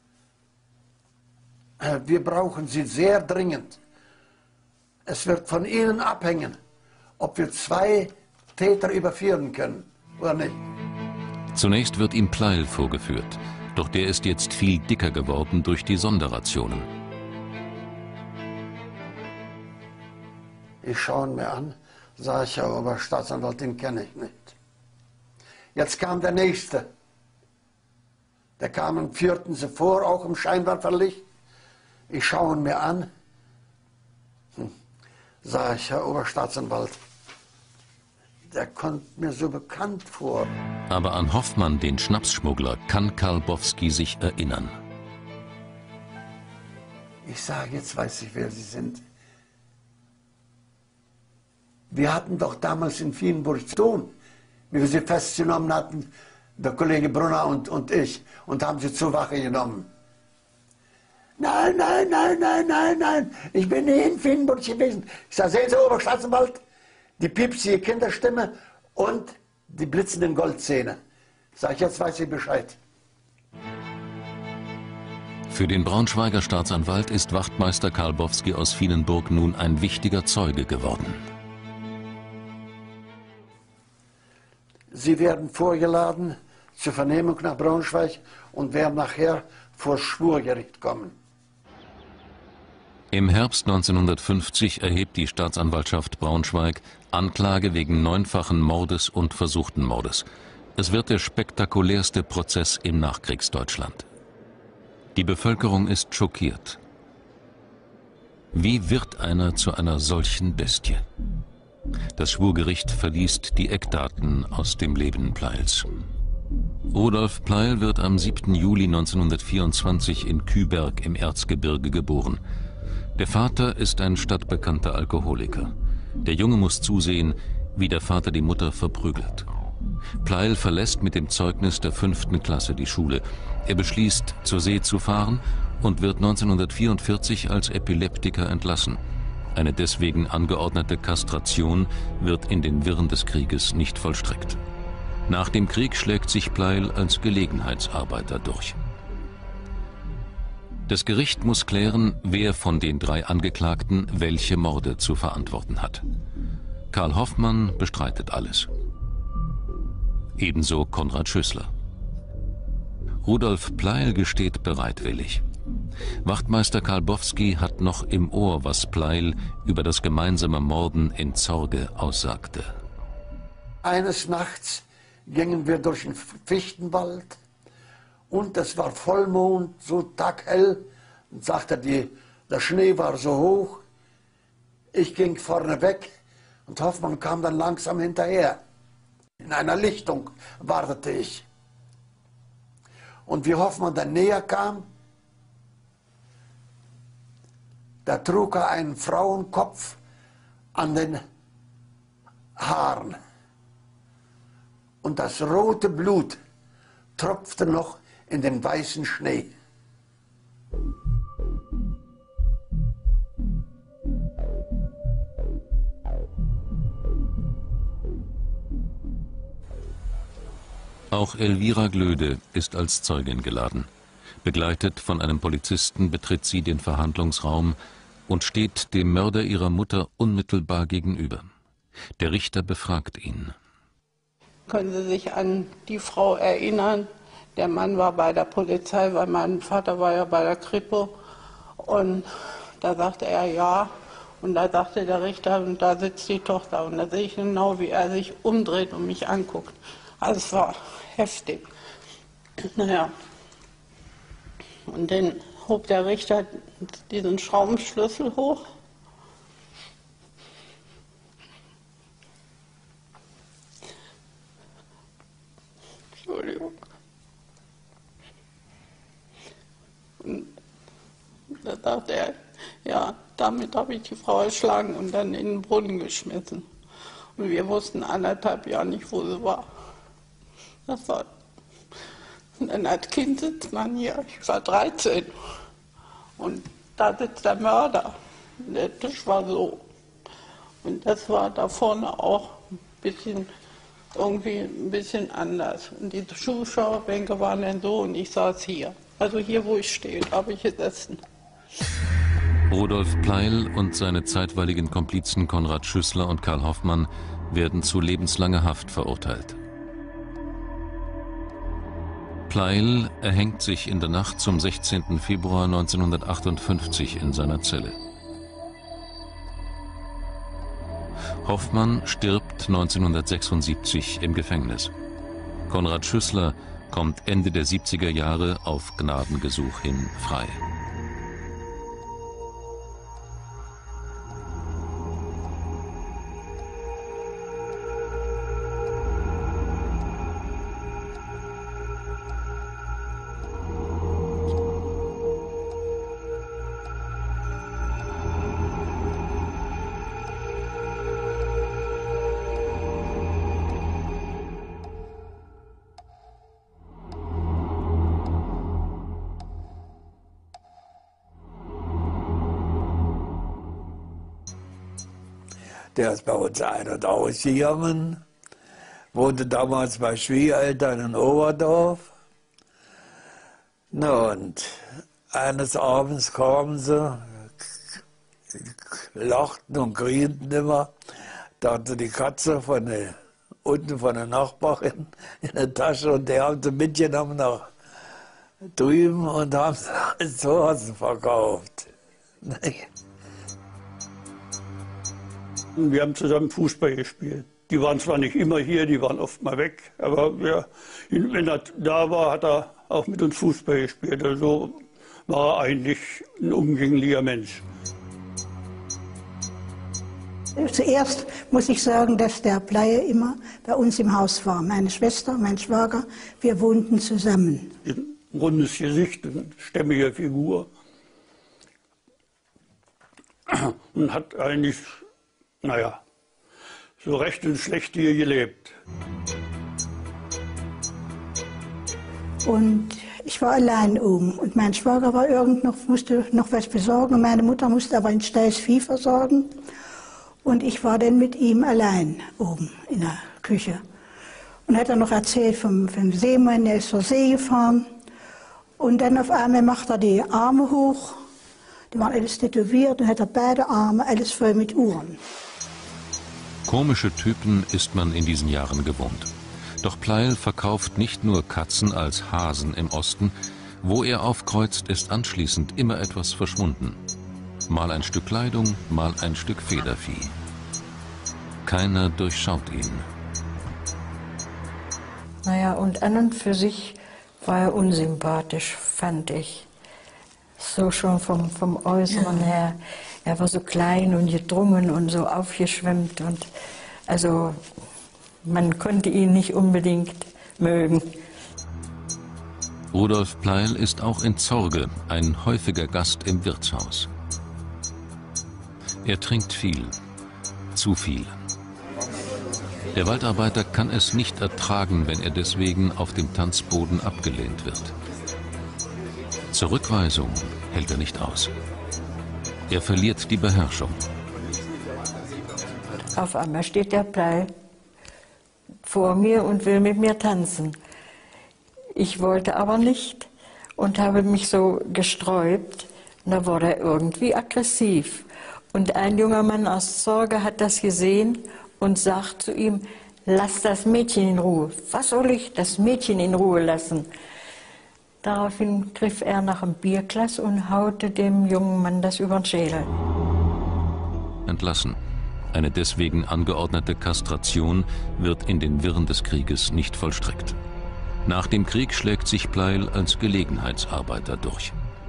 wir brauchen Sie sehr dringend. Es wird von Ihnen abhängen, ob wir zwei Täter überführen können oder nicht. Zunächst wird ihm Pleil vorgeführt, doch der ist jetzt viel dicker geworden durch die Sonderrationen. Ich schaue ihn mir an, sage ich, Herr Oberstaatsanwalt, den kenne ich nicht. Jetzt kam der Nächste. Der kam und führten sie vor, auch im Scheinwerferlicht. Ich schaue ihn mir an, hm, sage ich, Herr Oberstaatsanwalt, der kommt mir so bekannt vor. Aber an Hoffmann, den Schnapsschmuggler, kann Kalbowski sich erinnern. Ich sage, jetzt weiß ich, wer Sie sind. Wir hatten doch damals in Vienenburg zu tun, wie wir sie festgenommen hatten, der Kollege Brunner und, und ich, und haben sie zur Wache genommen. Nein, nein, nein, nein, nein, nein, ich bin nie in Vienenburg gewesen. Ich sage, sehen Sie, Oberstaatsanwalt, die piepsige Kinderstimme und die blitzenden Goldzähne. Sag ich, jetzt weiß ich Bescheid. Für den Braunschweiger Staatsanwalt ist Wachtmeister Kalbowski aus Vienenburg nun ein wichtiger Zeuge geworden. Sie werden vorgeladen zur Vernehmung nach Braunschweig und werden nachher vor Schwurgericht kommen. Im Herbst neunzehnhundertfünfzig erhebt die Staatsanwaltschaft Braunschweig Anklage wegen neunfachen Mordes und versuchten Mordes. Es wird der spektakulärste Prozess im Nachkriegsdeutschland. Die Bevölkerung ist schockiert. Wie wird einer zu einer solchen Bestie? Das Schwurgericht verliest die Eckdaten aus dem Leben Pleils. Rudolf Pleil wird am siebten Juli neunzehnhundertvierundzwanzig in Küberg im Erzgebirge geboren. Der Vater ist ein stadtbekannter Alkoholiker. Der Junge muss zusehen, wie der Vater die Mutter verprügelt. Pleil verlässt mit dem Zeugnis der fünften Klasse die Schule. Er beschließt, zur See zu fahren und wird neunzehnhundertvierundvierzig als Epileptiker entlassen. Eine deswegen angeordnete Kastration wird in den Wirren des Krieges nicht vollstreckt. Nach dem Krieg schlägt sich Pleil als Gelegenheitsarbeiter durch. Das Gericht muss klären, wer von den drei Angeklagten welche Morde zu verantworten hat. Karl Hoffmann bestreitet alles. Ebenso Konrad Schüssler. Rudolf Pleil gesteht bereitwillig. Wachtmeister Kalbowski hat noch im Ohr, was Pleil über das gemeinsame Morden in Zorge aussagte. Eines Nachts gingen wir durch den Fichtenwald und es war Vollmond, so taghell. Und sagte, die, der Schnee war so hoch. Ich ging vorne weg und Hoffmann kam dann langsam hinterher. In einer Lichtung wartete ich. Und wie Hoffmann dann näher kam, da trug er einen Frauenkopf an den Haaren. Und das rote Blut tropfte noch in den weißen Schnee. Auch Elvira Glöde ist als Zeugin geladen. Begleitet von einem Polizisten betritt sie den Verhandlungsraum und steht dem Mörder ihrer Mutter unmittelbar gegenüber. Der Richter befragt ihn. Können Sie sich an die Frau erinnern? Der Mann war bei der Polizei, weil mein Vater war ja bei der Kripo. Und da sagte er ja. Und da sagte der Richter, und da sitzt die Tochter. Und da sehe ich genau, wie er sich umdreht und mich anguckt. Also es war heftig. Naja. Und dann hob der Richter diesen Schraubenschlüssel hoch. Entschuldigung. Und da sagte er, ja, damit habe ich die Frau erschlagen und dann in den Brunnen geschmissen. Und wir wussten anderthalb Jahre nicht, wo sie war. Das war. Und dann als Kind sitzt man hier, ich war dreizehn. Und da sitzt der Mörder. Der Tisch war so. Und das war da vorne auch ein bisschen, irgendwie ein bisschen anders. Und die Zuschauerbänke waren dann so und ich saß hier. Also hier, wo ich stehe, habe ich gesessen. Rudolf Pleil und seine zeitweiligen Komplizen Konrad Schüssler und Karl Hoffmann werden zu lebenslanger Haft verurteilt. Pleil erhängt sich in der Nacht zum sechzehnten Februar neunzehnhundertachtundfünfzig in seiner Zelle. Hoffmann stirbt neunzehnhundertsechsundsiebzig im Gefängnis. Konrad Schüssler kommt Ende der siebziger Jahre auf Gnadengesuch hin frei. Der ist bei uns ein- und ausgegangen, wohnte damals bei Schwiegereltern in Oberdorf. Na und eines Abends kamen sie, lachten und grienten immer. Da hatte die Katze von der, unten von der Nachbarin in der Tasche und die haben sie mitgenommen nach drüben und haben sie als Hasen verkauft. Wir haben zusammen Fußball gespielt. Die waren zwar nicht immer hier, die waren oft mal weg, aber ja, wenn er da war, hat er auch mit uns Fußball gespielt. Also war er eigentlich ein umgänglicher Mensch. Zuerst muss ich sagen, dass der Pleil immer bei uns im Haus war. Meine Schwester, mein Schwager, wir wohnten zusammen. Ein rundes Gesicht, eine stämmige Figur. Und hat eigentlich, naja, so recht und schlecht hier gelebt. Und ich war allein oben. Und mein Schwager war irgend noch, musste noch was besorgen. Und meine Mutter musste aber ein Steiß Vieh versorgen. Und ich war dann mit ihm allein oben in der Küche. Und hat er noch erzählt vom, vom Seemann, der ist zur See gefahren. Und dann auf einmal macht er die Arme hoch. Die waren alles tätowiert und hat er beide Arme, alles voll mit Uhren. Komische Typen ist man in diesen Jahren gewohnt. Doch Pleil verkauft nicht nur Katzen als Hasen im Osten. Wo er aufkreuzt, ist anschließend immer etwas verschwunden. Mal ein Stück Kleidung, mal ein Stück Federvieh. Keiner durchschaut ihn. Naja, und an und für sich war er unsympathisch, fand ich. So schon vom, vom Äußeren her. Er war so klein und gedrungen und so aufgeschwemmt. Und also man konnte ihn nicht unbedingt mögen. Rudolf Pleil ist auch in Zorge ein häufiger Gast im Wirtshaus. Er trinkt viel, zu viel. Der Waldarbeiter kann es nicht ertragen, wenn er deswegen auf dem Tanzboden abgelehnt wird. Zurückweisung hält er nicht aus. Er verliert die Beherrschung. Auf einmal steht der Pleil vor mir und will mit mir tanzen. Ich wollte aber nicht und habe mich so gesträubt. Und da wurde er irgendwie aggressiv. Und ein junger Mann aus Sorge hat das gesehen und sagt zu ihm, lass das Mädchen in Ruhe. Was soll ich das Mädchen in Ruhe lassen? Daraufhin griff er nach einem Bierglas und haute dem jungen Mann das über den Schädel. Entlassen. Eine deswegen angeordnete Kastration wird in den Wirren des Krieges nicht vollstreckt. Nach dem Krieg schlägt sich Pleil als Gelegenheitsarbeiter durch.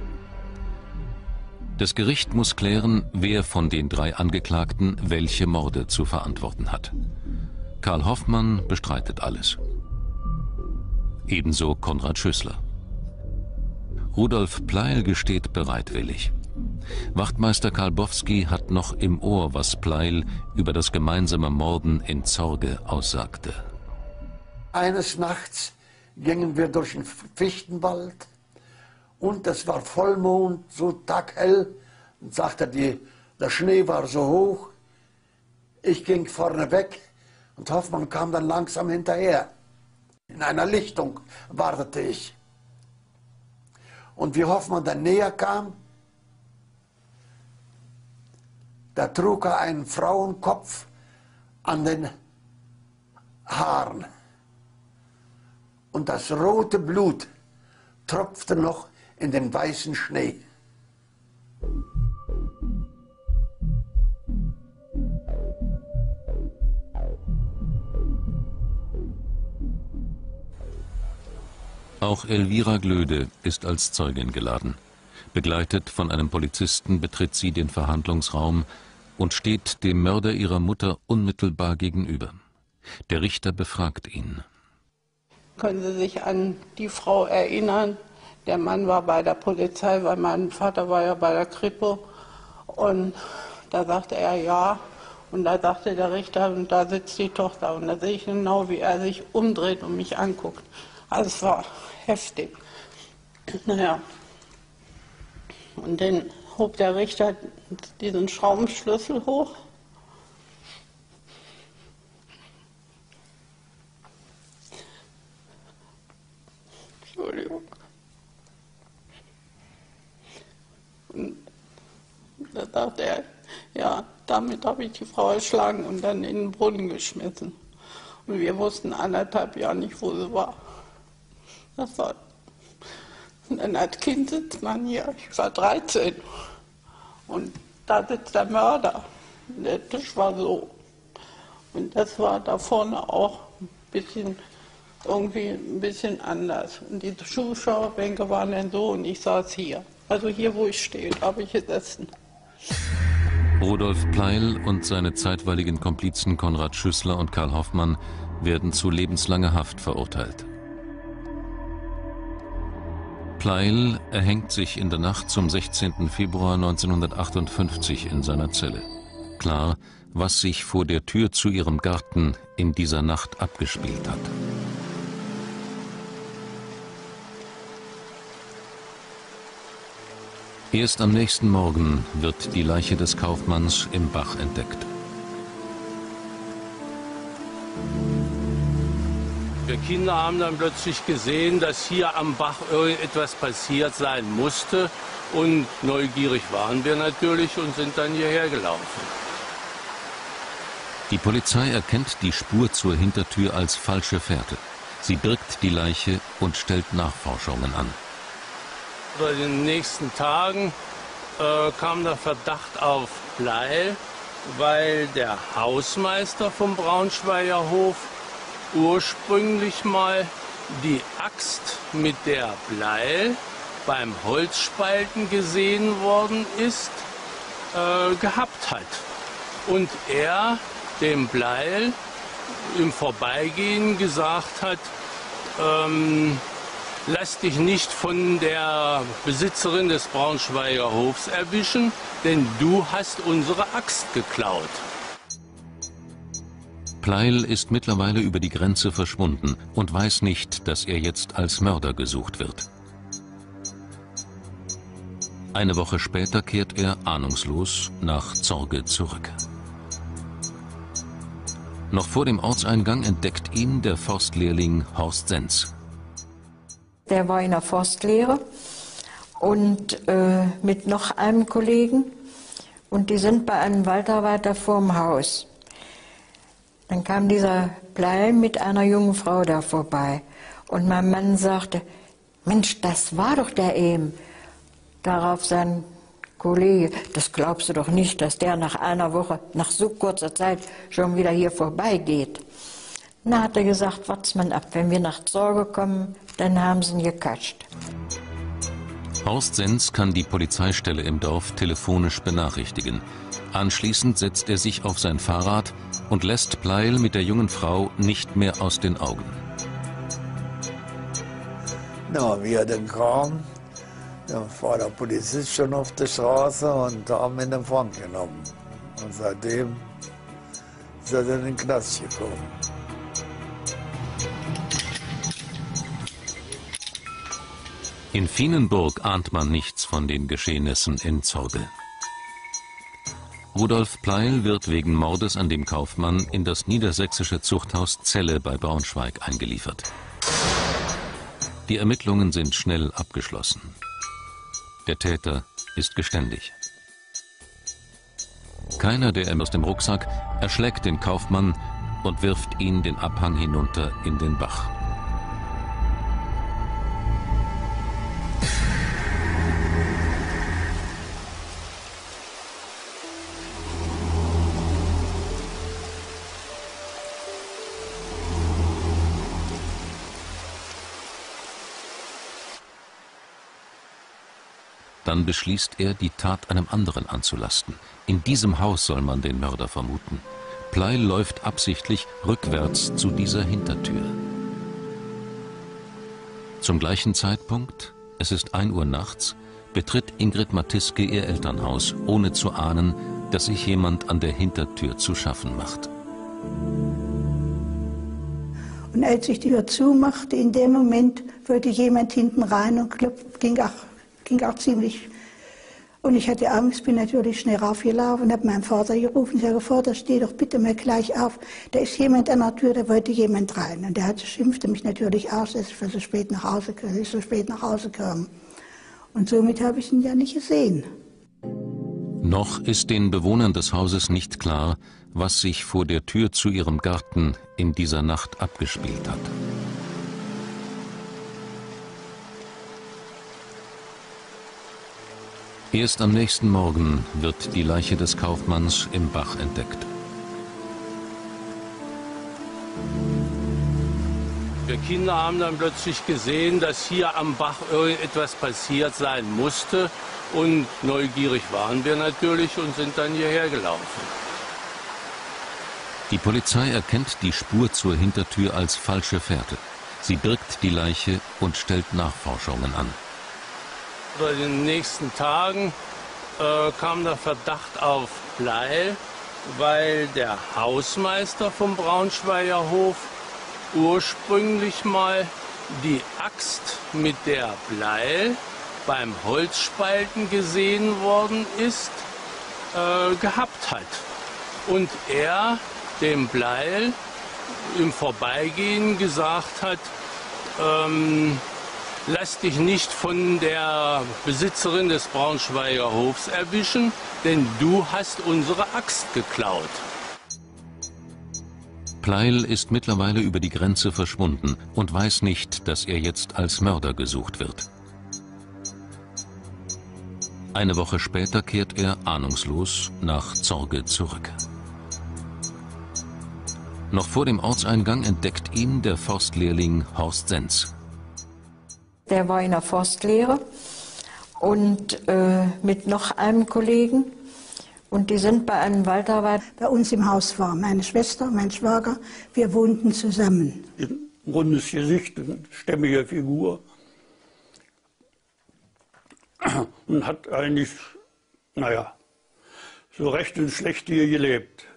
Das Gericht muss klären, wer von den drei Angeklagten welche Morde zu verantworten hat. Karl Hoffmann bestreitet alles. Ebenso Konrad Schüssler. Rudolf Pleil gesteht bereitwillig. Wachtmeister Kalbowski hat noch im Ohr, was Pleil über das gemeinsame Morden in Zorge aussagte. Eines Nachts gingen wir durch den Fichtenwald und es war Vollmond, so taghell. Und sagte, die, der Schnee war so hoch. Ich ging vorne weg und Hoffmann kam dann langsam hinterher. In einer Lichtung wartete ich. Und wie Hoffmann dann näher kam, da trug er einen Frauenkopf an den Haaren. Und das rote Blut tropfte noch in den weißen Schnee. Auch Elvira Glöde ist als Zeugin geladen. Begleitet von einem Polizisten betritt sie den Verhandlungsraum und steht dem Mörder ihrer Mutter unmittelbar gegenüber. Der Richter befragt ihn. Können Sie sich an die Frau erinnern? Der Mann war bei der Polizei, weil mein Vater war ja bei der Kripo. Und da sagte er ja. Und da sagte der Richter, und da sitzt die Tochter. Und da sehe ich genau, wie er sich umdreht und mich anguckt. Also es war heftig. Naja. Und dann hob der Richter diesen Schraubenschlüssel hoch. Entschuldigung. Und da sagte er, ja, damit habe ich die Frau erschlagen und dann in den Brunnen geschmissen. Und wir wussten anderthalb Jahre nicht, wo sie war. Das war. Und dann als Kind sitzt man hier, ich war dreizehn. Und da sitzt der Mörder. Der Tisch war so. Und das war da vorne auch ein bisschen, irgendwie ein bisschen anders. Und die Zuschauerbänke waren dann so und ich saß hier. Also hier, wo ich stehe, da habe ich gesessen. Rudolf Pleil und seine zeitweiligen Komplizen Konrad Schüssler und Karl Hoffmann werden zu lebenslanger Haft verurteilt. Pleil erhängt sich in der Nacht zum sechzehnten Februar neunzehnhundertachtundfünfzig in seiner Zelle. Klar, was sich vor der Tür zu ihrem Garten in dieser Nacht abgespielt hat. Erst am nächsten Morgen wird die Leiche des Kaufmanns im Bach entdeckt. Wir Kinder haben dann plötzlich gesehen, dass hier am Bach irgendetwas passiert sein musste. Und neugierig waren wir natürlich und sind dann hierher gelaufen. Die Polizei erkennt die Spur zur Hintertür als falsche Fährte. Sie birgt die Leiche und stellt Nachforschungen an. In den nächsten Tagen äh, kam der Verdacht auf Pleil, weil der Hausmeister vom Braunschweiger Hof ursprünglich mal die Axt, mit der Pleil beim Holzspalten gesehen worden ist, äh, gehabt hat. Und er dem Bleil im Vorbeigehen gesagt hat, ähm, lass dich nicht von der Besitzerin des Braunschweiger Hofs erwischen, denn du hast unsere Axt geklaut. Pleil ist mittlerweile über die Grenze verschwunden und weiß nicht, dass er jetzt als Mörder gesucht wird. Eine Woche später kehrt er ahnungslos nach Zorge zurück. Noch vor dem Ortseingang entdeckt ihn der Forstlehrling Horst Senz. Der war in der Forstlehre und äh, mit noch einem Kollegen und die sind bei einem Waldarbeiter vorm Haus. Dann kam dieser Pleil mit einer jungen Frau da vorbei und mein Mann sagte, Mensch, das war doch der eben. Darauf sein Kollege, das glaubst du doch nicht, dass der nach einer Woche, nach so kurzer Zeit schon wieder hier vorbeigeht. Na, hat er gesagt, wart's mal ab, wenn wir nach Zorge kommen, dann haben sie ihn gekatscht. Horst Senz kann die Polizeistelle im Dorf telefonisch benachrichtigen. Anschließend setzt er sich auf sein Fahrrad und lässt Pleil mit der jungen Frau nicht mehr aus den Augen. Na, wie er dann kam, da war der Polizist schon auf der Straße und da haben wir ihn in Empfang genommen. Und seitdem ist er dann in den Knast gekommen. In Fienenburg ahnt man nichts von den Geschehnissen in Zorge. Rudolf Pleil wird wegen Mordes an dem Kaufmann in das niedersächsische Zuchthaus Celle bei Braunschweig eingeliefert. Die Ermittlungen sind schnell abgeschlossen. Der Täter ist geständig. Keiner der ihm aus dem Rucksack erschlägt den Kaufmann und wirft ihn den Abhang hinunter in den Bach. Dann beschließt er, die Tat einem anderen anzulasten. In diesem Haus soll man den Mörder vermuten. Pleil läuft absichtlich rückwärts zu dieser Hintertür. Zum gleichen Zeitpunkt, es ist ein Uhr nachts, betritt Ingrid Matiske ihr Elternhaus, ohne zu ahnen, dass sich jemand an der Hintertür zu schaffen macht. Und als ich die Tür zumachte, in dem Moment wollte jemand hinten rein und klopft, ging auch ging auch ziemlich. Und ich hatte Angst, bin natürlich schnell raufgelaufen und habe meinen Vater gerufen. Ich sage, Vater, steh doch bitte mal gleich auf. Da ist jemand an der Tür, da wollte jemand rein. Und der hat, schimpfte mich natürlich aus, dass ich so spät nach Hause, dass ich so spät nach Hause kam. Und somit habe ich ihn ja nicht gesehen. Noch ist den Bewohnern des Hauses nicht klar, was sich vor der Tür zu ihrem Garten in dieser Nacht abgespielt hat. Erst am nächsten Morgen wird die Leiche des Kaufmanns im Bach entdeckt. Wir Kinder haben dann plötzlich gesehen, dass hier am Bach irgendetwas passiert sein musste. Und neugierig waren wir natürlich und sind dann hierher gelaufen. Die Polizei erkennt die Spur zur Hintertür als falsche Fährte. Sie birgt die Leiche und stellt Nachforschungen an. In den nächsten Tagen äh, kam der Verdacht auf Pleil, weil der Hausmeister vom Braunschweiger Hof ursprünglich mal die Axt, mit der Pleil beim Holzspalten gesehen worden ist, äh, gehabt hat. Und er dem Pleil im Vorbeigehen gesagt hat, ähm, lass dich nicht von der Besitzerin des Braunschweiger Hofs erwischen, denn du hast unsere Axt geklaut. Pleil ist mittlerweile über die Grenze verschwunden und weiß nicht, dass er jetzt als Mörder gesucht wird. Eine Woche später kehrt er ahnungslos nach Zorge zurück. Noch vor dem Ortseingang entdeckt ihn der Forstlehrling Horst Senz. Der war in der Forstlehre und äh, mit noch einem Kollegen Und die sind bei einem Waldarbeiter bei uns im Haus war. Meine Schwester, mein Schwager, wir wohnten zusammen. Ein rundes Gesicht, eine stämmige Figur. Und hat eigentlich, naja, so recht und schlecht hier gelebt.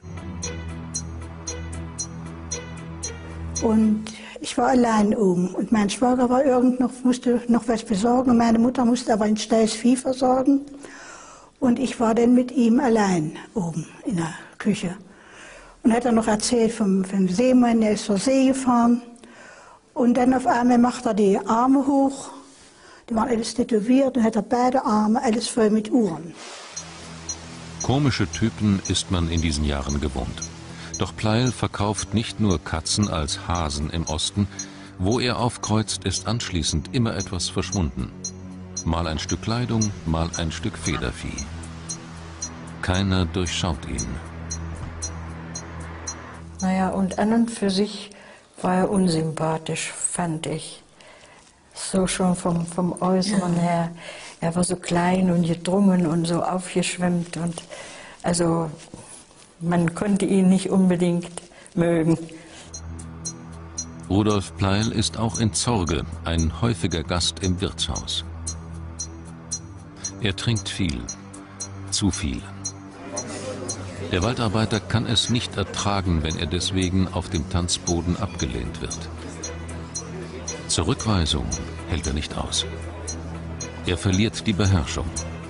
Und ich war allein oben und mein Schwager war irgend noch, musste noch was besorgen. Meine Mutter musste aber ein Steiß Vieh versorgen. Und ich war dann mit ihm allein oben in der Küche. Und hat er noch erzählt vom, vom Seemann, der ist zur See gefahren. Und dann auf einmal macht er die Arme hoch. Die waren alles tätowiert und hat er beide Arme, alles voll mit Uhren. Komische Typen ist man in diesen Jahren gewohnt. Doch Pleil verkauft nicht nur Katzen als Hasen im Osten. Wo er aufkreuzt, ist anschließend immer etwas verschwunden. Mal ein Stück Kleidung, mal ein Stück Federvieh. Keiner durchschaut ihn. Naja, und an und für sich war er unsympathisch, fand ich. So schon vom, vom Äußeren her. Er war so klein und gedrungen und so aufgeschwemmt. Und also man konnte ihn nicht unbedingt mögen. Rudolf Pleil ist auch in Zorge ein häufiger Gast im Wirtshaus. Er trinkt viel, zu viel. Der Waldarbeiter kann es nicht ertragen, wenn er deswegen auf dem Tanzboden abgelehnt wird. Zurückweisung hält er nicht aus. Er verliert die Beherrschung.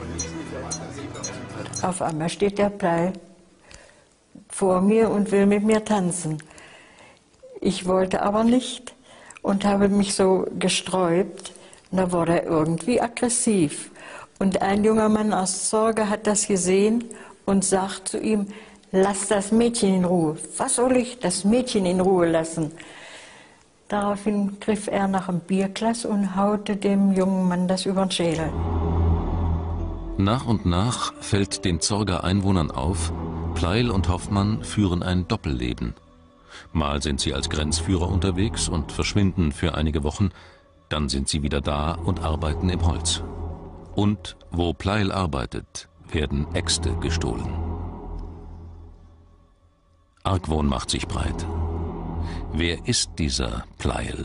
Auf einmal steht der Pleil vor mir und will mit mir tanzen. Ich wollte aber nicht und habe mich so gesträubt. Und da wurde er irgendwie aggressiv. Und ein junger Mann aus Zorge hat das gesehen und sagt zu ihm, lass das Mädchen in Ruhe. Was soll ich das Mädchen in Ruhe lassen? Daraufhin griff er nach einem Bierglas und haute dem jungen Mann das über den Schädel. Nach und nach fällt den Zorger Einwohnern auf, Pleil und Hoffmann führen ein Doppelleben. Mal sind sie als Grenzführer unterwegs und verschwinden für einige Wochen, dann sind sie wieder da und arbeiten im Holz. Und wo Pleil arbeitet, werden Äxte gestohlen. Argwohn macht sich breit. Wer ist dieser Pleil?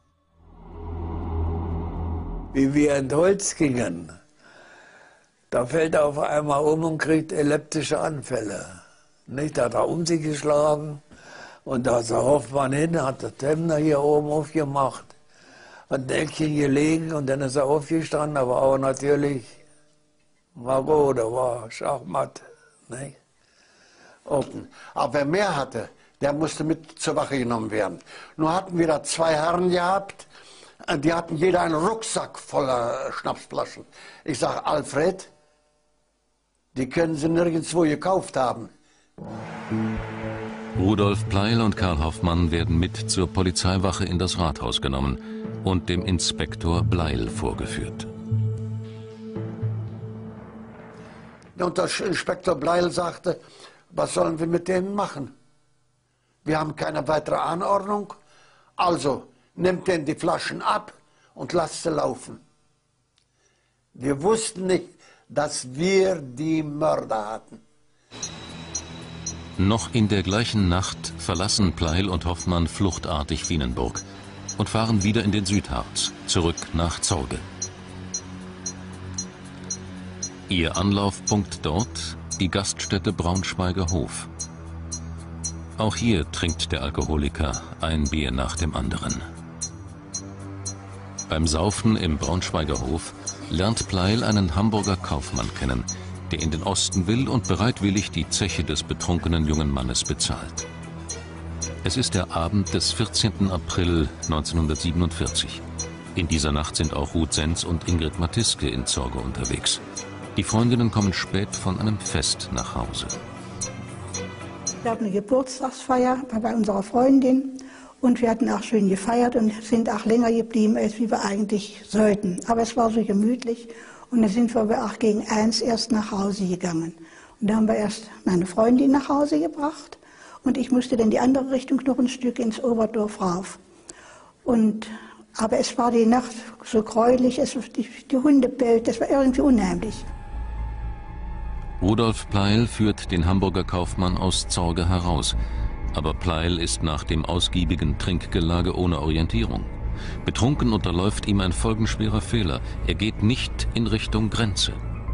Wie wir in Holz gingen, da fällt er auf einmal um und kriegt epileptische Anfälle. Nicht, da hat er um sich geschlagen und da ist der Hoffmann hin, hat das Hemd hier oben aufgemacht, hat ein Eckchen gelegen und dann ist er aufgestanden, aber auch natürlich marot, der war schachmatt. Nicht? Aber wer mehr hatte, der musste mit zur Wache genommen werden. Nur hatten wir da zwei Herren gehabt, die hatten jeder einen Rucksack voller Schnapsflaschen. Ich sage, Alfred, die können sie nirgendwo gekauft haben. Rudolf Pleil und Karl Hoffmann werden mit zur Polizeiwache in das Rathaus genommen und dem Inspektor Bleil vorgeführt. Und der Inspektor Bleil sagte, was sollen wir mit denen machen? Wir haben keine weitere Anordnung, also nimmt denen die Flaschen ab und lasst sie laufen. Wir wussten nicht, dass wir die Mörder hatten. Noch in der gleichen Nacht verlassen Pleil und Hoffmann fluchtartig Wienenburg und fahren wieder in den Südharz, zurück nach Zorge. Ihr Anlaufpunkt dort, die Gaststätte Braunschweiger Hof. Auch hier trinkt der Alkoholiker ein Bier nach dem anderen. Beim Saufen im Braunschweiger Hof lernt Pleil einen Hamburger Kaufmann kennen, der in den Osten will und bereitwillig die Zeche des betrunkenen jungen Mannes bezahlt. Es ist der Abend des vierzehnten April neunzehnhundertsiebenundvierzig. In dieser Nacht sind auch Ruth Senz und Ingrid Matiske in Zorge unterwegs. Die Freundinnen kommen spät von einem Fest nach Hause. Wir hatten eine Geburtstagsfeier bei unserer Freundin und wir hatten auch schön gefeiert und sind auch länger geblieben, als wir eigentlich sollten. Aber es war so gemütlich und dann sind wir auch gegen eins erst nach Hause gegangen. Und da haben wir erst meine Freundin nach Hause gebracht und ich musste dann die andere Richtung noch ein Stück ins Oberdorf rauf. Und, aber es war die Nacht so gräulich, es, die, die Hunde bellten, das war irgendwie unheimlich. Rudolf Pleil führt den Hamburger Kaufmann aus Zorge heraus. Aber Pleil ist nach dem ausgiebigen Trinkgelage ohne Orientierung. Betrunken unterläuft ihm ein folgenschwerer Fehler. Er geht nicht in Richtung Grenze.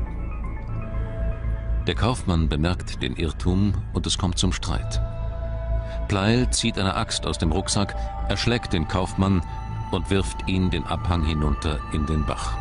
Der Kaufmann bemerkt den Irrtum und es kommt zum Streit. Pleil zieht eine Axt aus dem Rucksack, erschlägt den Kaufmann und wirft ihn den Abhang hinunter in den Bach.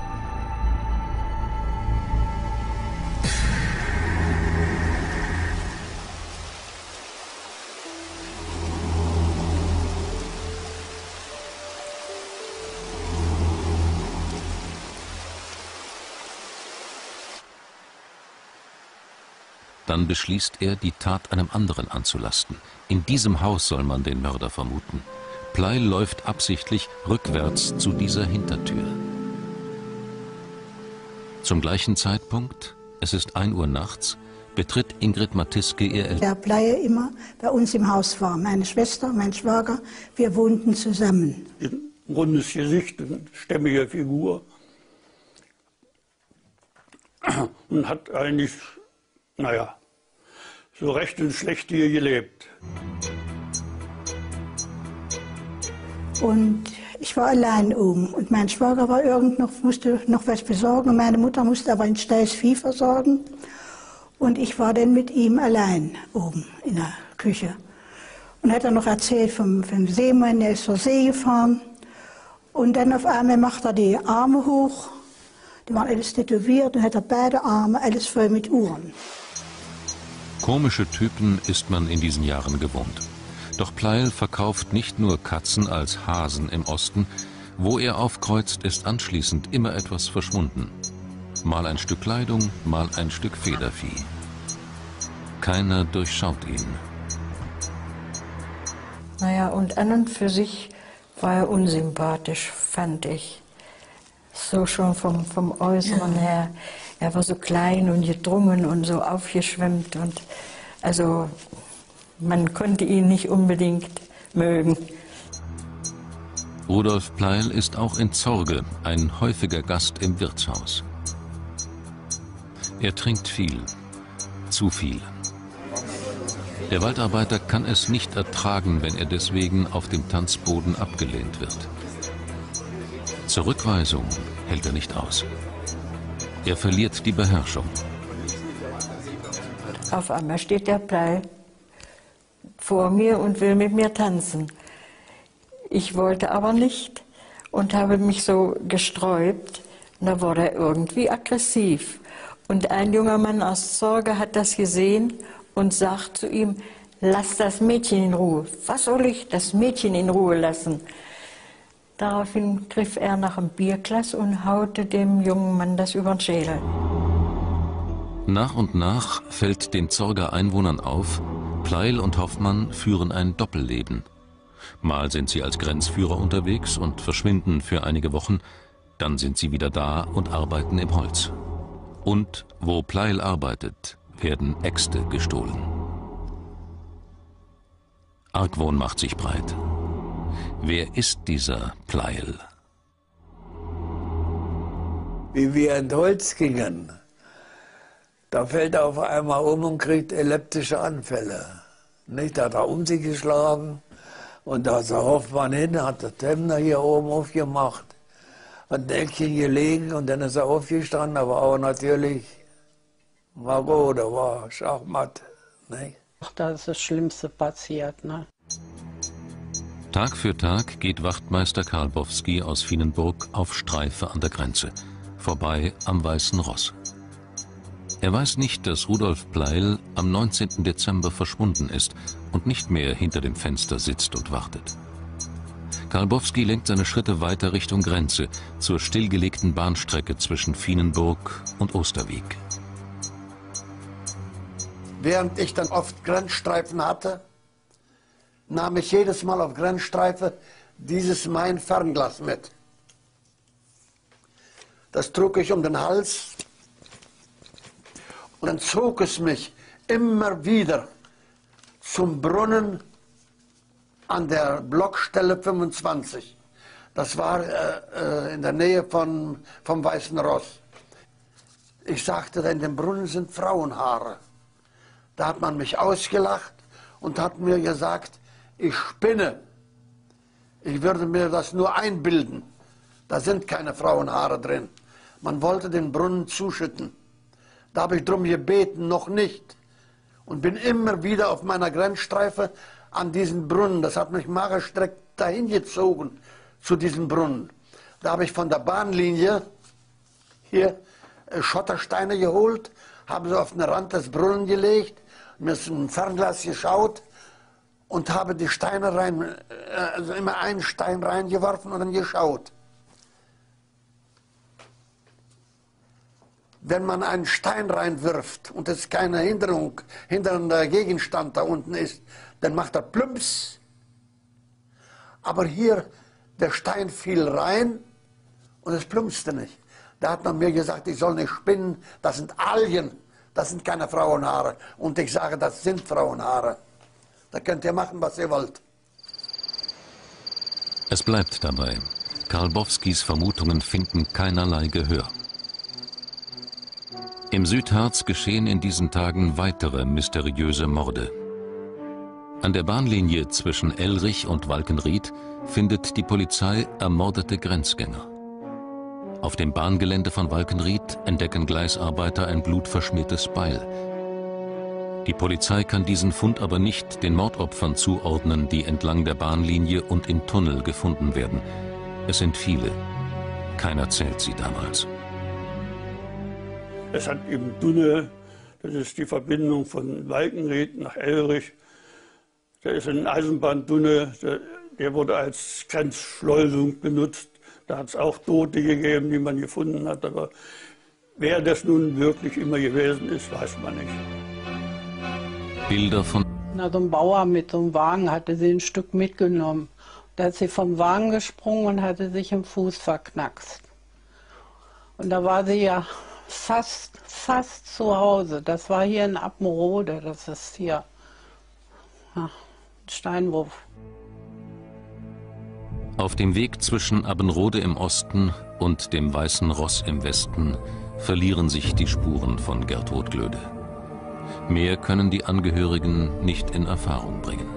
Dann beschließt er, die Tat einem anderen anzulasten. In diesem Haus soll man den Mörder vermuten. Pleil läuft absichtlich rückwärts zu dieser Hintertür. Zum gleichen Zeitpunkt, es ist ein Uhr nachts, betritt Ingrid Matiske ihr Eltern. Der Pleil immer bei uns im Haus war. Meine Schwester, mein Schwager, wir wohnten zusammen. Ein rundes Gesicht, eine stämmige Figur. Und hat eigentlich, naja, so recht und schlecht hier gelebt. Und ich war allein oben. Und mein Schwager war irgend noch, musste noch was besorgen. Und meine Mutter musste aber ein Steiß Vieh versorgen. Und ich war dann mit ihm allein oben in der Küche. Und hat er noch erzählt vom, vom Seemann, der ist zur See gefahren. Und dann auf einmal macht er die Arme hoch. Die waren alles tätowiert und hat er beide Arme, alles voll mit Uhren. Komische Typen ist man in diesen Jahren gewohnt. Doch Pleil verkauft nicht nur Katzen als Hasen im Osten. Wo er aufkreuzt, ist anschließend immer etwas verschwunden. Mal ein Stück Kleidung, mal ein Stück Federvieh. Keiner durchschaut ihn. Naja, und an und für sich war er unsympathisch, fand ich. So schon vom, vom Äußeren her. Er war so klein und gedrungen und so aufgeschwemmt. Und also man konnte ihn nicht unbedingt mögen. Rudolf Pleil ist auch in Zorge ein häufiger Gast im Wirtshaus. Er trinkt viel, zu viel. Der Waldarbeiter kann es nicht ertragen, wenn er deswegen auf dem Tanzboden abgelehnt wird. Zurückweisung hält er nicht aus. Er verliert die Beherrschung. Auf einmal steht der Pleil vor mir und will mit mir tanzen. Ich wollte aber nicht und habe mich so gesträubt. Und da wurde er irgendwie aggressiv. Und ein junger Mann aus Zorge hat das gesehen und sagt zu ihm, lass das Mädchen in Ruhe. Was soll ich das Mädchen in Ruhe lassen? Daraufhin griff er nach einem Bierglas und haute dem jungen Mann das über den Schädel. Nach und nach fällt den Zorger Einwohnern auf, Pleil und Hoffmann führen ein Doppelleben. Mal sind sie als Grenzführer unterwegs und verschwinden für einige Wochen, dann sind sie wieder da und arbeiten im Holz. Und wo Pleil arbeitet, werden Äxte gestohlen. Argwohn macht sich breit. Wer ist dieser Pleil? Wie wir in Holz gingen, da fällt er auf einmal um und kriegt epileptische Anfälle. Nicht, da hat er um sich geschlagen und da ist der Hoffmann hin, hat das Hemd hier oben aufgemacht, hat ein Eckchen gelegen und dann ist er aufgestanden, aber auch natürlich marot, der war schachmatt. Nicht? Ach, da ist das Schlimmste passiert, ne? Tag für Tag geht Wachtmeister Karlbowski aus Fienenburg auf Streife an der Grenze, vorbei am Weißen Ross. Er weiß nicht, dass Rudolf Pleil am neunzehnten Dezember verschwunden ist und nicht mehr hinter dem Fenster sitzt und wartet. Karlbowski lenkt seine Schritte weiter Richtung Grenze, zur stillgelegten Bahnstrecke zwischen Fienenburg und Osterwieck. Während ich dann oft Grenzstreifen hatte, nahm ich jedes Mal auf Grenzstreife dieses mein Fernglas mit. Das trug ich um den Hals und dann zog es mich immer wieder zum Brunnen an der Blockstelle fünfundzwanzig. Das war äh, äh, in der Nähe von, vom Weißen Ross. Ich sagte, in dem Brunnen sind Frauenhaare. Da hat man mich ausgelacht und hat mir gesagt, ich spinne. Ich würde mir das nur einbilden. Da sind keine Frauenhaare drin. Man wollte den Brunnen zuschütten. Da habe ich drum gebeten, noch nicht. Und bin immer wieder auf meiner Grenzstreife an diesen Brunnen. Das hat mich magerstreckt dahin gezogen, zu diesem Brunnen. Da habe ich von der Bahnlinie hier Schottersteine geholt, habe sie auf den Rand des Brunnen gelegt, mir ist ein Fernglas geschaut und habe die Steine rein, also immer einen Stein reingeworfen und dann geschaut. Wenn man einen Stein reinwirft und es keine Hinderung, hindernder Gegenstand da unten ist, dann macht er plumps. Aber hier, der Stein fiel rein und es plumpste nicht. Da hat man mir gesagt, ich soll nicht spinnen, das sind Algen, das sind keine Frauenhaare. Und ich sage, das sind Frauenhaare. Da könnt ihr machen, was ihr wollt. Es bleibt dabei. Karlbowskis Vermutungen finden keinerlei Gehör. Im Südharz geschehen in diesen Tagen weitere mysteriöse Morde. An der Bahnlinie zwischen Elrich und Walkenried findet die Polizei ermordete Grenzgänger. Auf dem Bahngelände von Walkenried entdecken Gleisarbeiter ein blutverschmiertes Beil. Die Polizei kann diesen Fund aber nicht den Mordopfern zuordnen, die entlang der Bahnlinie und im Tunnel gefunden werden. Es sind viele. Keiner zählt sie damals. Es hat eben Dunne, das ist die Verbindung von Walkenried nach Elrich. Da ist ein Eisenbahndunne, der, der wurde als Grenzschleusung benutzt. Da hat es auch Tote gegeben, die man gefunden hat. Aber wer das nun wirklich immer gewesen ist, weiß man nicht. Bilder von... Na, so ein Bauer mit so einem Wagen hatte sie ein Stück mitgenommen. Da ist sie vom Wagen gesprungen und hatte sich im Fuß verknackst. Und da war sie ja fast, fast zu Hause. Das war hier in Appenrode, das ist hier ja, Steinwurf. Auf dem Weg zwischen Abbenrode im Osten und dem Weißen Ross im Westen verlieren sich die Spuren von Gertrud Glöde. Mehr können die Angehörigen nicht in Erfahrung bringen.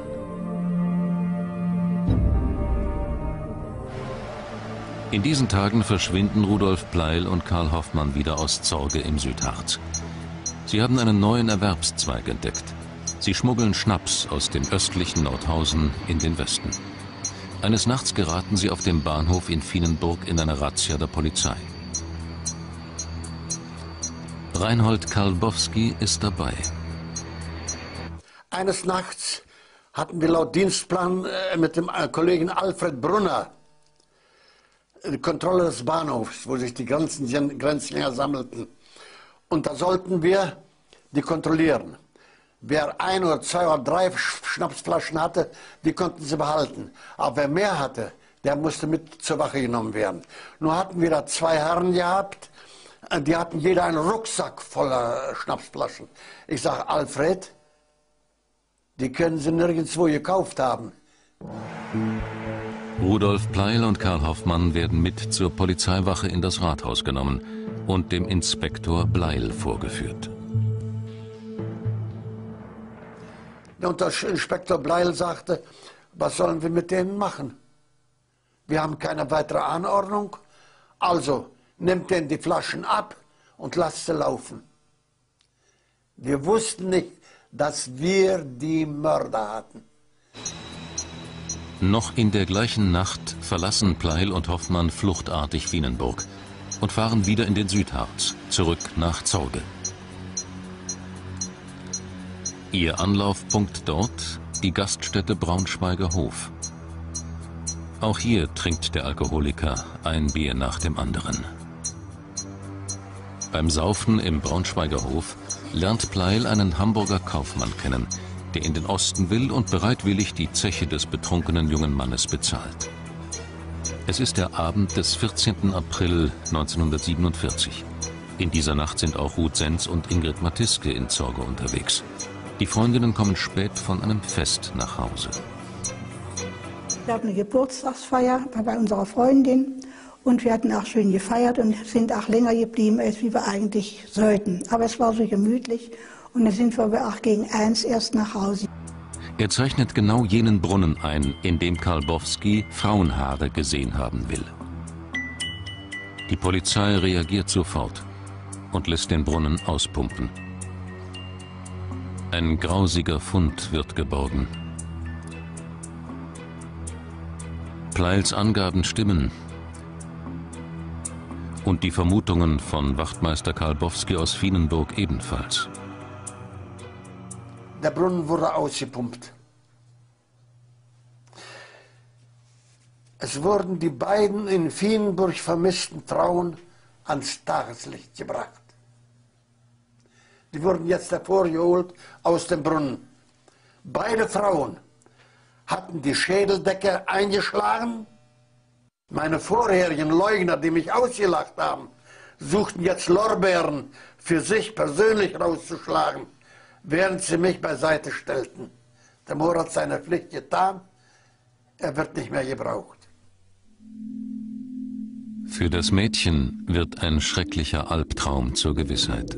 In diesen Tagen verschwinden Rudolf Pleil und Karl Hoffmann wieder aus Zorge im Südharz. Sie haben einen neuen Erwerbszweig entdeckt. Sie schmuggeln Schnaps aus dem östlichen Nordhausen in den Westen. Eines Nachts geraten sie auf dem Bahnhof in Fienenburg in eine Razzia der Polizei. Reinhold Karlbowski ist dabei. Eines Nachts hatten wir laut Dienstplan äh, mit dem äh, Kollegen Alfred Brunner die Kontrolle des Bahnhofs, wo sich die ganzen Grenzgänger sammelten. Und da sollten wir die kontrollieren. Wer ein oder zwei oder drei Schnapsflaschen hatte, die konnten sie behalten. Aber wer mehr hatte, der musste mit zur Wache genommen werden. Nur hatten wir da zwei Herren gehabt, die hatten jeder einen Rucksack voller Schnapsflaschen. Ich sage, Alfred, die können sie nirgendwo gekauft haben. Rudolf Pleil und Karl Hoffmann werden mit zur Polizeiwache in das Rathaus genommen und dem Inspektor Bleil vorgeführt. Und der Inspektor Bleil sagte, was sollen wir mit denen machen? Wir haben keine weitere Anordnung, also nimmt denen die Flaschen ab und lasst sie laufen. Wir wussten nicht, dass wir die Mörder hatten. Noch in der gleichen Nacht verlassen Pleil und Hoffmann fluchtartig Fienenburg und fahren wieder in den Südharz, zurück nach Zorge. Ihr Anlaufpunkt dort, die Gaststätte Braunschweiger Hof. Auch hier trinkt der Alkoholiker ein Bier nach dem anderen. Beim Saufen im Braunschweiger Hof lernt Pleil einen Hamburger Kaufmann kennen, der in den Osten will und bereitwillig die Zeche des betrunkenen jungen Mannes bezahlt. Es ist der Abend des vierzehnten April neunzehnhundertsiebenundvierzig. In dieser Nacht sind auch Ruth Senz und Ingrid Matiske in Zorge unterwegs. Die Freundinnen kommen spät von einem Fest nach Hause. Wir hatten eine Geburtstagsfeier bei unserer Freundin Und wir hatten auch schön gefeiert und sind auch länger geblieben, als wir eigentlich sollten. Aber es war so gemütlich und dann sind wir auch gegen eins erst nach Hause. Er zeichnet genau jenen Brunnen ein, in dem Karbowski Frauenhaare gesehen haben will. Die Polizei reagiert sofort und lässt den Brunnen auspumpen. Ein grausiger Fund wird geborgen. Pleils Angaben stimmen. Und die Vermutungen von Wachtmeister Karbowski aus Fienenburg ebenfalls. Der Brunnen wurde ausgepumpt. Es wurden die beiden in Fienenburg vermissten Frauen ans Tageslicht gebracht. Die wurden jetzt hervorgeholt aus dem Brunnen. Beide Frauen hatten die Schädeldecke eingeschlagen. Meine vorherigen Leugner, die mich ausgelacht haben, suchten jetzt Lorbeeren für sich persönlich rauszuschlagen, während sie mich beiseite stellten. Der Mohr hat seine Pflicht getan, er wird nicht mehr gebraucht. Für das Mädchen wird ein schrecklicher Albtraum zur Gewissheit.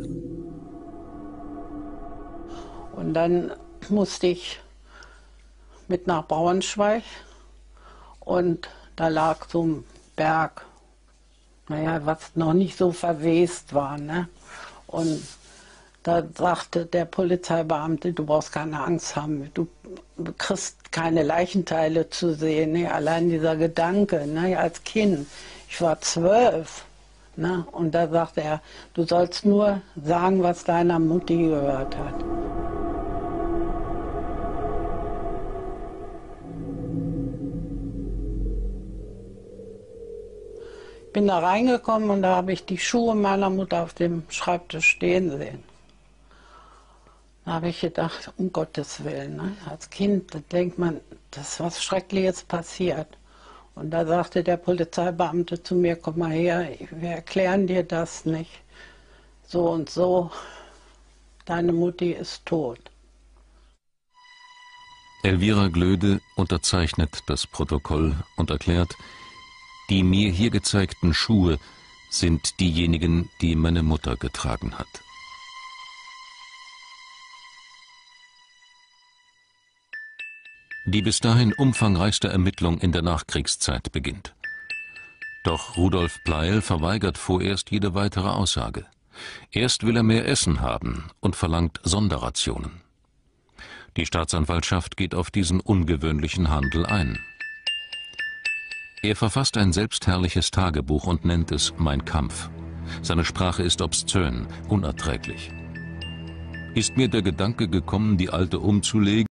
Und dann musste ich mit nach Braunschweig und da lag so ein Berg, naja, was noch nicht so verwest war, ne? Und da sagte der Polizeibeamte, du brauchst keine Angst haben, du kriegst keine Leichenteile zu sehen. Ne? Allein dieser Gedanke, ne? Als Kind, ich war zwölf, ne? Und da sagte er, du sollst nur sagen, was deiner Mutti gehört hat. Ich bin da reingekommen und da habe ich die Schuhe meiner Mutter auf dem Schreibtisch stehen sehen. Da habe ich gedacht, um Gottes Willen, ne? Als Kind, da denkt man, das ist was Schreckliches passiert. Und da sagte der Polizeibeamte zu mir, komm mal her, wir erklären dir das nicht. So und so, deine Mutti ist tot. Elvira Glöde unterzeichnet das Protokoll und erklärt, die mir hier gezeigten Schuhe sind diejenigen, die meine Mutter getragen hat. Die bis dahin umfangreichste Ermittlung in der Nachkriegszeit beginnt. Doch Rudolf Pleil verweigert vorerst jede weitere Aussage. Erst will er mehr Essen haben und verlangt Sonderrationen. Die Staatsanwaltschaft geht auf diesen ungewöhnlichen Handel ein. Er verfasst ein selbstherrliches Tagebuch und nennt es Mein Kampf. Seine Sprache ist obszön, unerträglich. Ist mir der Gedanke gekommen, die Alte umzulegen?